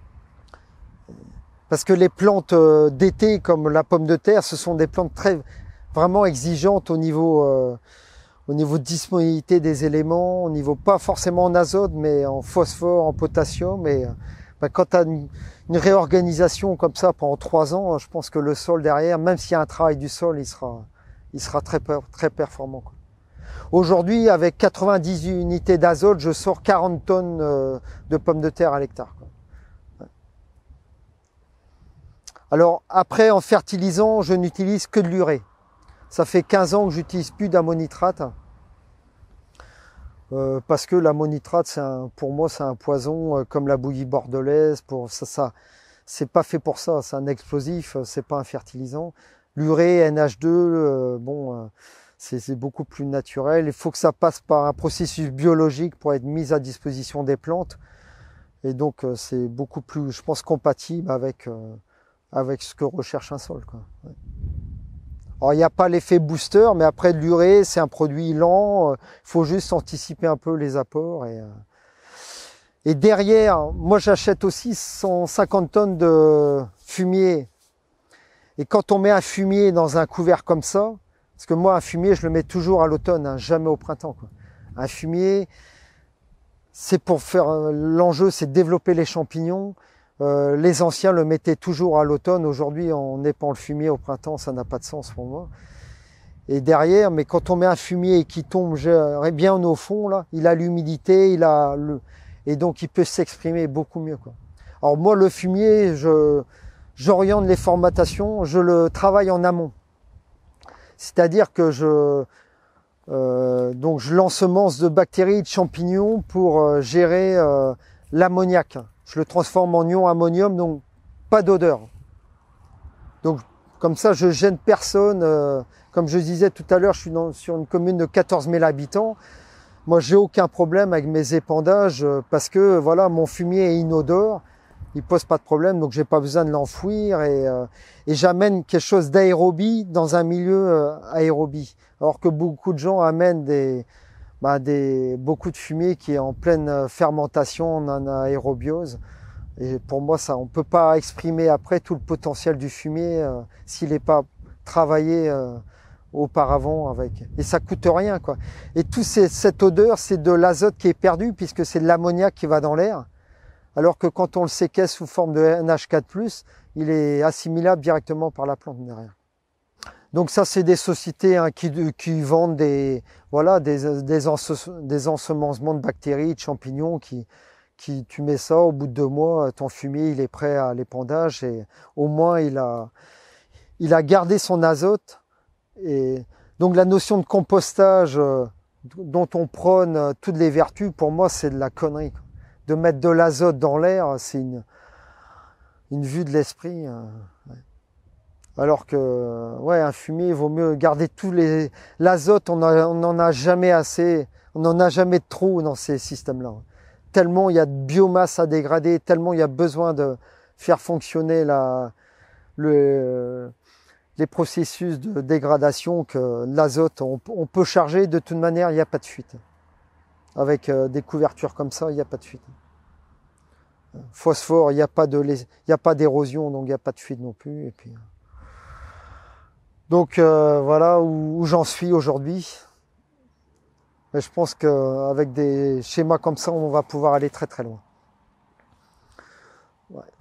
Parce que les plantes d'été, comme la pomme de terre, ce sont des plantes très vraiment exigeante au niveau euh, au niveau de disponibilité des éléments, au niveau pas forcément en azote, mais en phosphore, en potassium. Et bah, quand tu as une, une réorganisation comme ça pendant trois ans, je pense que le sol derrière, même s'il y a un travail du sol, il sera il sera très très performant, quoi. Aujourd'hui, avec quatre-vingt-dix unités d'azote, je sors quarante tonnes euh, de pommes de terre à l'hectare, quoi. Ouais. Alors après, en fertilisant, je n'utilise que de l'urée. Ça fait quinze ans que j'utilise plus d'ammonitrate, euh, parce que l'ammonitrate, c'est un, pour moi, c'est un poison euh, comme la bouillie bordelaise. Pour ça, ça, c'est pas fait pour ça. C'est un explosif, c'est pas un fertilisant. L'urée, N H deux, euh, bon, euh, c'est beaucoup plus naturel. Il faut que ça passe par un processus biologique pour être mis à disposition des plantes, et donc euh, c'est beaucoup plus, je pense, compatible avec euh, avec ce que recherche un sol, quoi. Ouais. Alors, il n'y a pas l'effet booster, mais après, l'urée, c'est un produit lent. Il faut juste anticiper un peu les apports. Et, et derrière, moi, j'achète aussi cent cinquante tonnes de fumier. Et quand on met un fumier dans un couvert comme ça, parce que moi, un fumier, je le mets toujours à l'automne, hein, jamais au printemps, quoi. Un fumier, c'est pour faire... L'enjeu, c'est de développer les champignons. Euh, les anciens le mettaient toujours à l'automne. Aujourd'hui, on épand le fumier au printemps, ça n'a pas de sens pour moi. Et derrière, mais quand on met un fumier qui tombe bien au fond, là, il a l'humidité, il a le, et donc il peut s'exprimer beaucoup mieux, quoi. Alors moi, le fumier, je, j'oriente les formatations, je le travaille en amont. C'est-à-dire que je, euh, donc je l'ensemence de bactéries, de champignons pour euh, gérer euh, l'ammoniac. Je le transforme en ion ammonium, donc pas d'odeur. Donc comme ça, je gêne personne. Euh, comme je disais tout à l'heure, je suis dans, sur une commune de quatorze mille habitants. Moi, j'ai aucun problème avec mes épandages euh, parce que voilà, mon fumier est inodore, il pose pas de problème, donc j'ai pas besoin de l'enfouir et, euh, et j'amène quelque chose d'aérobie dans un milieu euh, aérobie. Alors que beaucoup de gens amènent des bah, des, beaucoup de fumier qui est en pleine fermentation, en anaérobiose. Et pour moi, ça, on peut pas exprimer après tout le potentiel du fumier euh, s'il n'est pas travaillé euh, auparavant avec. Et ça coûte rien, quoi. Et tout ces, cette odeur, c'est de l'azote qui est perdu puisque c'est de l'ammoniac qui va dans l'air. Alors que quand on le séquestre sous forme de N H quatre plus, il est assimilable directement par la plante derrière. Donc ça, c'est des sociétés hein, qui, qui vendent des, voilà, des, des, ense, des ensemencements de bactéries, de champignons, qui, qui, tu mets ça, au bout de deux mois, ton fumier, il est prêt à l'épandage et au moins, il a, il a gardé son azote. Et donc la notion de compostage euh, dont on prône euh, toutes les vertus, pour moi, c'est de la connerie, quoi. De mettre de l'azote dans l'air, c'est une, une vue de l'esprit. Euh, ouais. Alors que, ouais, un fumier, il vaut mieux garder tous les... L'azote, on n'en a jamais assez, on n'en a jamais de trop dans ces systèmes-là. Tellement il y a de biomasse à dégrader, tellement il y a besoin de faire fonctionner la, le, les processus de dégradation que l'azote, on, on peut charger, de toute manière, il n'y a pas de fuite. Avec euh, des couvertures comme ça, il n'y a pas de fuite. Phosphore, il n'y a pas de, il n'y a pas d'érosion, donc il n'y a pas de fuite non plus. Et puis, donc euh, voilà où, où j'en suis aujourd'hui. Mais je pense qu'avec des schémas comme ça, on va pouvoir aller très très loin. Ouais.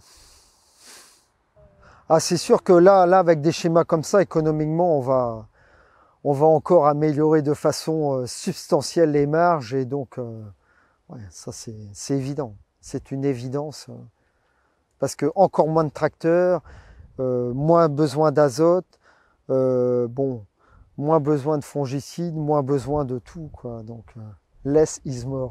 Ah, c'est sûr que là, là, avec des schémas comme ça, économiquement, on va, on va encore améliorer de façon euh, substantielle les marges. Et donc, euh, ouais, ça c'est évident. C'est une évidence. Euh, parce que encore moins de tracteurs, euh, moins besoin d'azote, euh, bon, moins besoin de fongicides, moins besoin de tout, quoi. Donc, euh, less is more.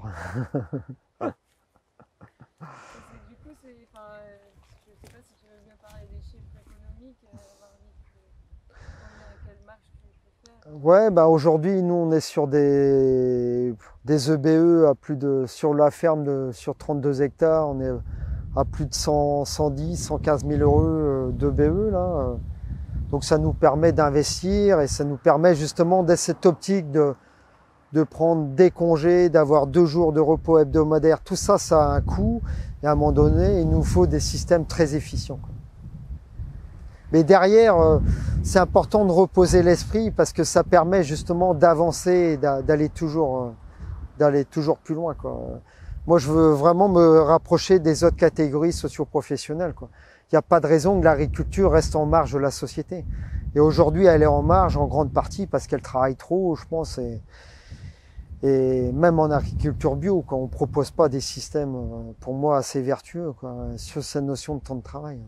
Du coup, c'est, enfin, euh, je sais pas si tu veux bien parler des chiffres économiques, euh, avoir dit que, combien, quelle marge tu peux faire. Ouais, bah aujourd'hui, nous, on est sur des, des E B E à plus de, sur la ferme de, sur trente-deux hectares, on est à plus de cent, cent dix, cent quinze mille euros d'E B E, là. Donc ça nous permet d'investir et ça nous permet justement d'être cette optique de, de prendre des congés, d'avoir deux jours de repos hebdomadaire. Tout ça, ça a un coût. Et à un moment donné, il nous faut des systèmes très efficients. Mais derrière, c'est important de reposer l'esprit parce que ça permet justement d'avancer et d'aller toujours, d'aller toujours plus loin, quoi. Moi, je veux vraiment me rapprocher des autres catégories socio-professionnelles, quoi. Il n'y a pas de raison que l'agriculture reste en marge de la société. Et aujourd'hui, elle est en marge en grande partie parce qu'elle travaille trop, je pense. Et, et même en agriculture bio, quand on ne propose pas des systèmes, pour moi, assez vertueux, quoi, sur cette notion de temps de travail.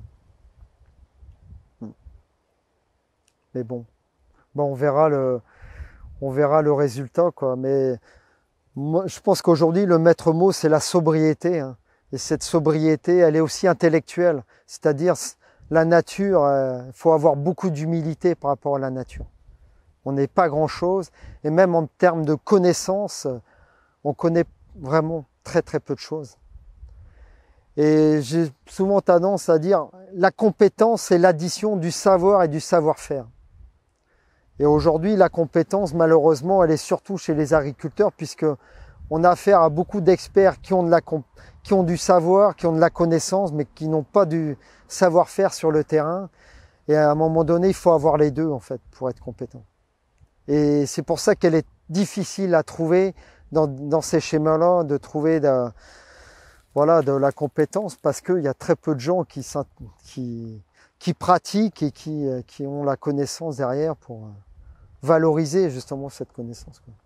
Mais bon, bon on verra le, on verra le résultat, quoi. Mais moi, je pense qu'aujourd'hui, le maître mot, c'est la sobriété, hein. Et cette sobriété, elle est aussi intellectuelle. C'est-à-dire, la nature, il euh, faut avoir beaucoup d'humilité par rapport à la nature. On n'est pas grand-chose. Et même en termes de connaissances, on connaît vraiment très très peu de choses. Et j'ai souvent tendance à dire, la compétence, c'est l'addition du savoir et du savoir-faire. Et aujourd'hui, la compétence, malheureusement, elle est surtout chez les agriculteurs, puisque on a affaire à beaucoup d'experts qui ont de la qui ont du savoir, qui ont de la connaissance, mais qui n'ont pas du savoir-faire sur le terrain. Et à un moment donné, il faut avoir les deux, en fait, pour être compétent. Et c'est pour ça qu'elle est difficile à trouver dans, dans ces schémas-là, de trouver de, voilà, de la compétence, parce qu'il y a très peu de gens qui, qui, qui pratiquent et qui, qui ont la connaissance derrière pour valoriser justement cette connaissance, quoi.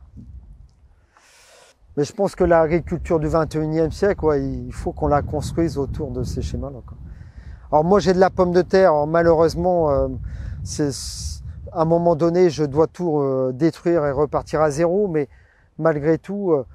Mais je pense que l'agriculture du vingt et unième siècle, ouais, il faut qu'on la construise autour de ces schémas-là, quoi. Alors moi, j'ai de la pomme de terre. Alors, malheureusement, euh, c'est, à un moment donné, je dois tout euh, détruire et repartir à zéro. Mais malgré tout, euh,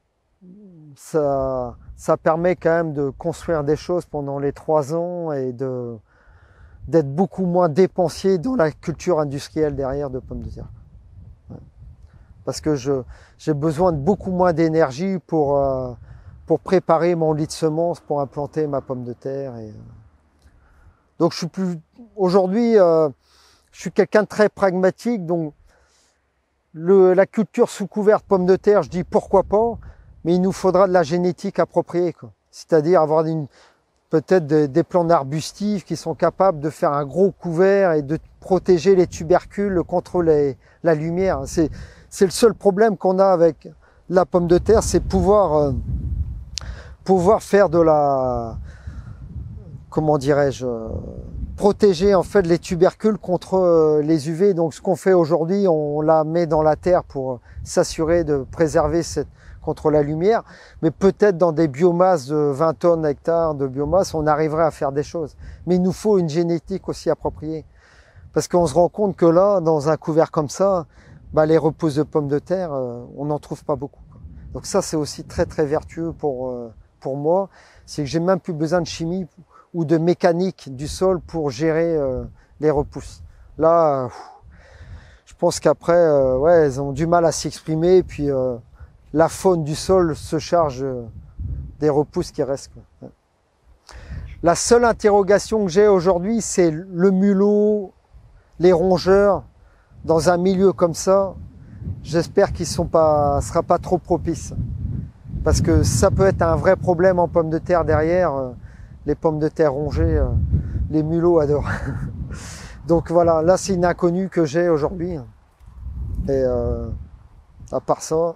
ça, ça permet quand même de construire des choses pendant les trois ans et de d'être beaucoup moins dépensier dans la culture industrielle derrière de pommes de terre. Parce que je j'ai besoin de beaucoup moins d'énergie pour, euh, pour préparer mon lit de semences, pour implanter ma pomme de terre. Et, euh... Donc je suis plus aujourd'hui, euh, je suis quelqu'un de très pragmatique. Donc Le, la culture sous couvert de pommes de terre, je dis pourquoi pas, mais il nous faudra de la génétique appropriée, quoi. C'est-à-dire avoir une, peut-être des, des plantes arbustifs qui sont capables de faire un gros couvert et de protéger les tubercules contre les, la lumière. C'est, c'est le seul problème qu'on a avec la pomme de terre, c'est pouvoir, euh, pouvoir faire de la, comment dirais-je, euh, protéger en fait les tubercules contre euh, les U V. Donc ce qu'on fait aujourd'hui, on la met dans la terre pour s'assurer de préserver cette, contre la lumière, mais peut-être dans des biomasses de vingt tonnes hectares de biomasse, on arriverait à faire des choses. Mais il nous faut une génétique aussi appropriée. Parce qu'on se rend compte que là, dans un couvert comme ça, bah, les repousses de pommes de terre, euh, on n'en trouve pas beaucoup. Donc ça, c'est aussi très très vertueux pour, euh, pour moi. C'est que j'ai même plus besoin de chimie ou de mécanique du sol pour gérer euh, les repousses. Là, euh, je pense qu'après, euh, ouais, elles ont du mal à s'exprimer, et puis euh, la faune du sol se charge des repousses qui restent, quoi. La seule interrogation que j'ai aujourd'hui, c'est le mulot, les rongeurs, dans un milieu comme ça. J'espère qu'ils sont pas, sera pas trop propice, parce que ça peut être un vrai problème en pommes de terre derrière. Les pommes de terre rongées, les mulots adorent. Donc voilà, là c'est une inconnue que j'ai aujourd'hui. Et euh, à part ça.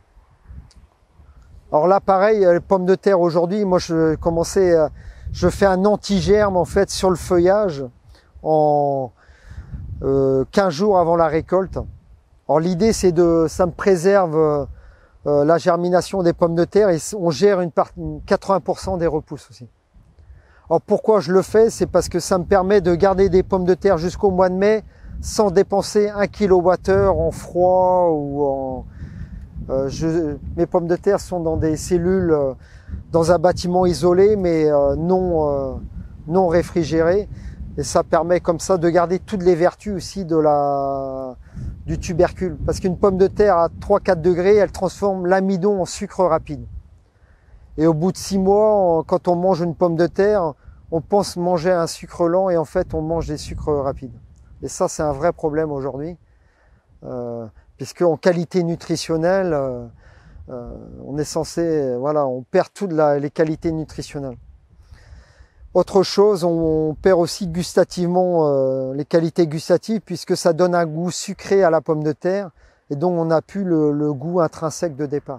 Alors là pareil, les pommes de terre aujourd'hui, moi je commençais, je fais un anti-germe en fait sur le feuillage en euh, quinze jours avant la récolte. Alors l'idée c'est de, ça me préserve euh, la germination des pommes de terre et on gère une partie, quatre-vingts pour cent des repousses aussi. Alors pourquoi je le fais? C'est parce que ça me permet de garder des pommes de terre jusqu'au mois de mai sans dépenser un kilowattheure en froid ou en... Euh, je, mes pommes de terre sont dans des cellules, euh, dans un bâtiment isolé mais euh, non, euh, non réfrigéré. Et ça permet comme ça de garder toutes les vertus aussi de la, du tubercule. Parce qu'une pomme de terre à trois à quatre degrés, elle transforme l'amidon en sucre rapide. Et au bout de six mois, quand on mange une pomme de terre, on pense manger un sucre lent et en fait on mange des sucres rapides. Et ça c'est un vrai problème aujourd'hui, euh, puisque en qualité nutritionnelle, euh, euh, on est censé, voilà, on perd toutes la, les qualités nutritionnelles. Autre chose, on, on perd aussi gustativement euh, les qualités gustatives, puisque ça donne un goût sucré à la pomme de terre, et donc on n'a plus le, le goût intrinsèque de départ.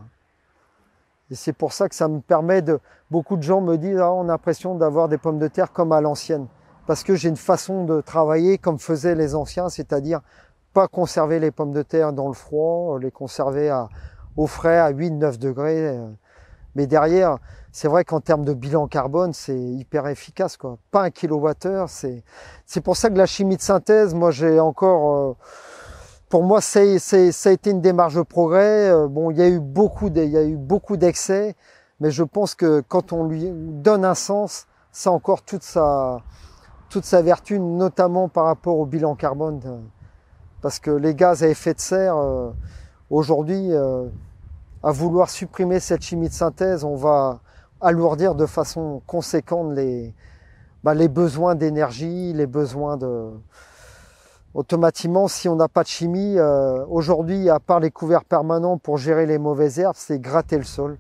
Et c'est pour ça que ça me permet de... Beaucoup de gens me disent ah, on a l'impression d'avoir des pommes de terre comme à l'ancienne. Parce que j'ai une façon de travailler comme faisaient les anciens, c'est-à-dire pas conserver les pommes de terre dans le froid, les conserver à, au frais à huit neuf degrés. Mais derrière, c'est vrai qu'en termes de bilan carbone, c'est hyper efficace, quoi. Pas un kilowattheure. C'est c'est pour ça que la chimie de synthèse, moi j'ai encore... Euh, Pour moi, c'est, c'est, ça a été une démarche de progrès. Bon, il y a eu beaucoup, de, il y a eu beaucoup d'excès, mais je pense que quand on lui donne un sens, ça a encore toute sa, toute sa vertu, notamment par rapport au bilan carbone. Parce que les gaz à effet de serre, euh, aujourd'hui, euh, à vouloir supprimer cette chimie de synthèse, on va alourdir de façon conséquente les, bah, les besoins d'énergie, les besoins de... Automatiquement, si on n'a pas de chimie, euh, aujourd'hui, à part les couverts permanents pour gérer les mauvaises herbes, c'est gratter le sol.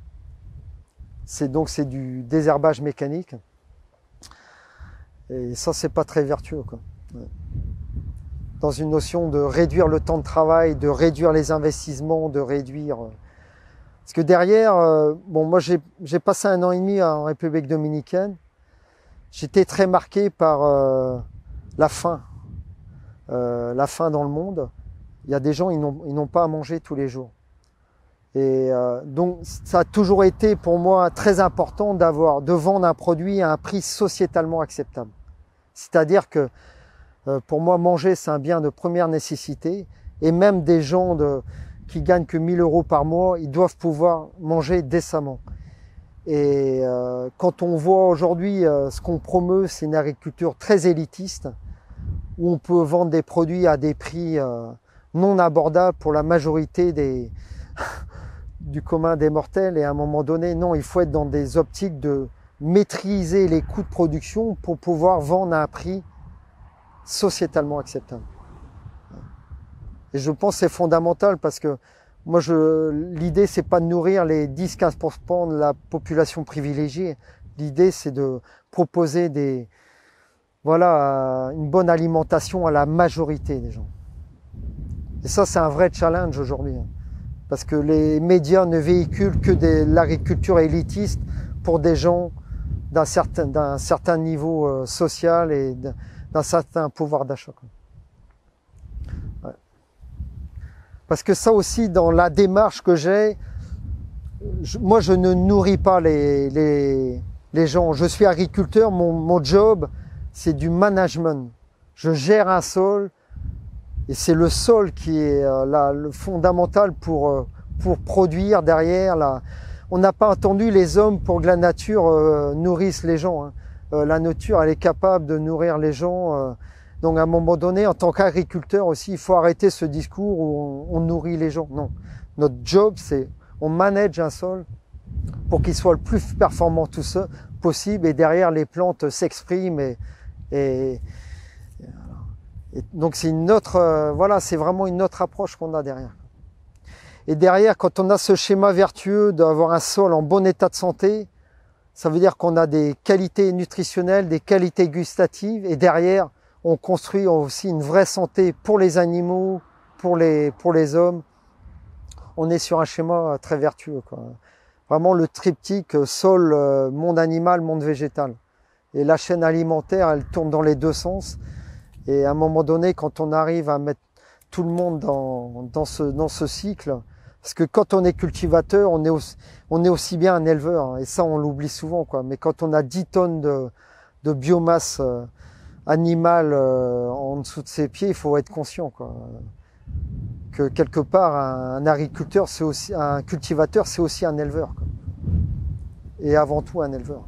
C'est donc c'est du désherbage mécanique. Et ça, c'est pas très vertueux, quoi. Ouais. Dans une notion de réduire le temps de travail, de réduire les investissements, de réduire... Parce que derrière, euh, bon, moi j'ai, j'ai passé un an et demi en République dominicaine. J'étais très marqué par euh, la faim. Euh, la faim dans le monde, il y a des gens, ils n'ont, ils n'ont pas à manger tous les jours. Et euh, donc, ça a toujours été pour moi très important d'avoir, de vendre un produit à un prix sociétalement acceptable. C'est-à-dire que euh, pour moi, manger, c'est un bien de première nécessité. Et même des gens de, qui gagnent que mille euros par mois, ils doivent pouvoir manger décemment. Et euh, quand on voit aujourd'hui euh, ce qu'on promeut, c'est une agriculture très élitiste, où on peut vendre des produits à des prix euh, non abordables pour la majorité des, du commun des mortels. Et à un moment donné, non, il faut être dans des optiques de maîtriser les coûts de production pour pouvoir vendre à un prix sociétalement acceptable. Et Et je pense que c'est fondamental parce que moi, je, l'idée, c'est pas de nourrir les dix à quinze pour cent de la population privilégiée. L'idée, c'est de proposer des, voilà, une bonne alimentation à la majorité des gens. Et ça, c'est un vrai challenge aujourd'hui. Parce que les médias ne véhiculent que de l'agriculture élitiste pour des gens d'un certain, d'un certain niveau euh, social et d'un certain pouvoir d'achat. Ouais. Parce que ça aussi, dans la démarche que j'ai, je, moi je ne nourris pas les, les, les gens. Je suis agriculteur, mon, mon job c'est du management. Je gère un sol et c'est le sol qui est euh, là, le fondamental pour, euh, pour produire derrière. La... On n'a pas attendu les hommes pour que la nature euh, nourrisse les gens. Hein. Euh, la nature, elle est capable de nourrir les gens. Euh, donc à un moment donné, en tant qu'agriculteur aussi, il faut arrêter ce discours où on, on nourrit les gens. Non, notre job, c'est on manage un sol pour qu'il soit le plus performant tout ça possible et derrière les plantes s'expriment et, et, et donc c'est une autre, euh, voilà, c'est vraiment une autre approche qu'on a derrière. Et derrière, quand on a ce schéma vertueux d'avoir un sol en bon état de santé, ça veut dire qu'on a des qualités nutritionnelles, des qualités gustatives, et derrière, on construit aussi une vraie santé pour les animaux, pour les, pour les hommes. On est sur un schéma très vertueux, quoi. Vraiment le triptyque sol, monde animal, monde végétal. Et la chaîne alimentaire, elle tourne dans les deux sens. Et à un moment donné, quand on arrive à mettre tout le monde dans, dans, ce, dans ce cycle, parce que quand on est cultivateur, on est aussi, on est aussi bien un éleveur, hein, et ça on l'oublie souvent, quoi. Mais quand on a dix tonnes de, de biomasse euh, animale euh, en dessous de ses pieds, il faut être conscient, quoi, que quelque part un, un agriculteur, c'est aussi un cultivateur, c'est aussi un éleveur, quoi. Et avant tout un éleveur.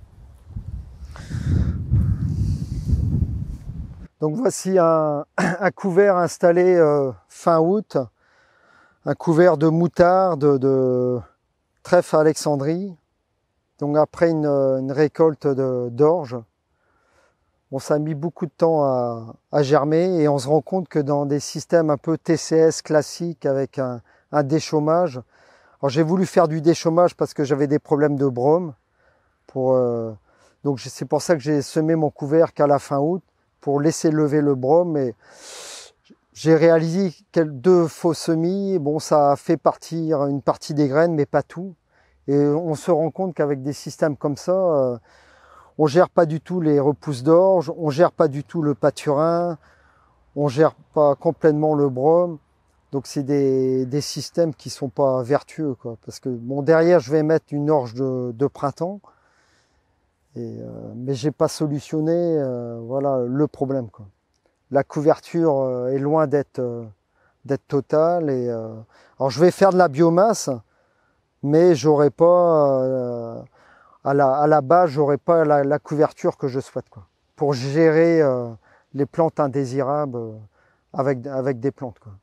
Donc voici un, un couvert installé euh, fin août, un couvert de moutarde, de, de trèfle Alexandrie, donc après une, une récolte d'orge. Bon, ça a mis beaucoup de temps à, à germer et on se rend compte que dans des systèmes un peu T C S classiques avec un, un déchômage, alors j'ai voulu faire du déchômage parce que j'avais des problèmes de brome, pour, euh, donc c'est pour ça que j'ai semé mon couvert qu'à la fin août, pour laisser lever le brome. Et j'ai réalisé deux faux semis, bon, ça a fait partir une partie des graines, mais pas tout. Et on se rend compte qu'avec des systèmes comme ça, euh, on gère pas du tout les repousses d'orge, on gère pas du tout le pâturin, on gère pas complètement le brome. Donc c'est des, des systèmes qui sont pas vertueux, quoi. Parce que bon, derrière, je vais mettre une orge de, de printemps. Et, euh, mais j'ai pas solutionné euh, voilà, le problème, quoi. La couverture euh, est loin d'être euh, d'être totale. Et, euh, alors je vais faire de la biomasse, mais j'aurai pas euh, à, la, à la base, j'aurai pas la, la couverture que je souhaite, quoi, pour gérer euh, les plantes indésirables euh, avec, avec des plantes, quoi.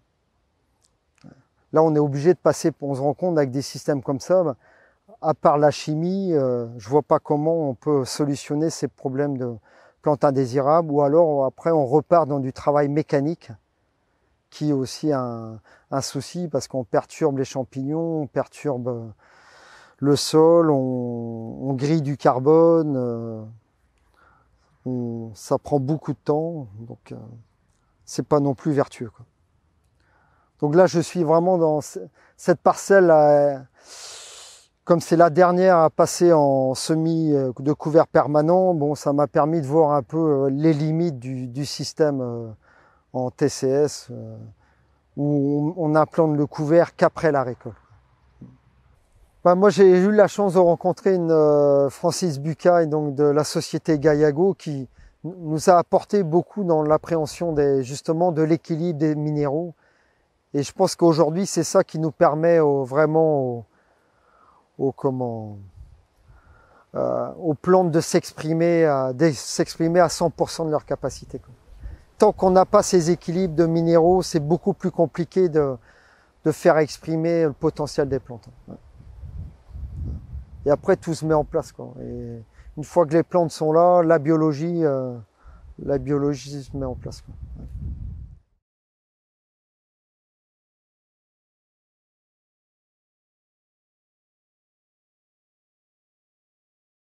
Là, on est obligé de passer, on se rend compte avec des systèmes comme ça, bah, à part la chimie, euh, je vois pas comment on peut solutionner ces problèmes de plantes indésirables, ou alors après on repart dans du travail mécanique, qui est aussi un, un souci parce qu'on perturbe les champignons, on perturbe le sol, on, on grille du carbone, euh, on, ça prend beaucoup de temps, donc euh, c'est pas non plus vertueux, quoi. Donc là, je suis vraiment dans cette parcelle là, comme c'est la dernière à passer en semis de couvert permanent, bon, ça m'a permis de voir un peu les limites du, du système en T C S, où on n'implante le couvert qu'après la récolte. Ben, moi, j'ai eu la chance de rencontrer une, euh, Francis Bucaille, donc de la société Gaillago, qui nous a apporté beaucoup dans l'appréhension des, justement de l'équilibre des minéraux. Et je pense qu'aujourd'hui, c'est ça qui nous permet au, vraiment au, au, comment, euh, aux plantes de s'exprimer à, de s'exprimer à cent pour cent de leur capacité, quoi. Tant qu'on n'a pas ces équilibres de minéraux, c'est beaucoup plus compliqué de, de faire exprimer le potentiel des plantes. Ouais. Et après, tout se met en place, quoi. Et une fois que les plantes sont là, la biologie, euh, la biologie se met en place, quoi. Ouais.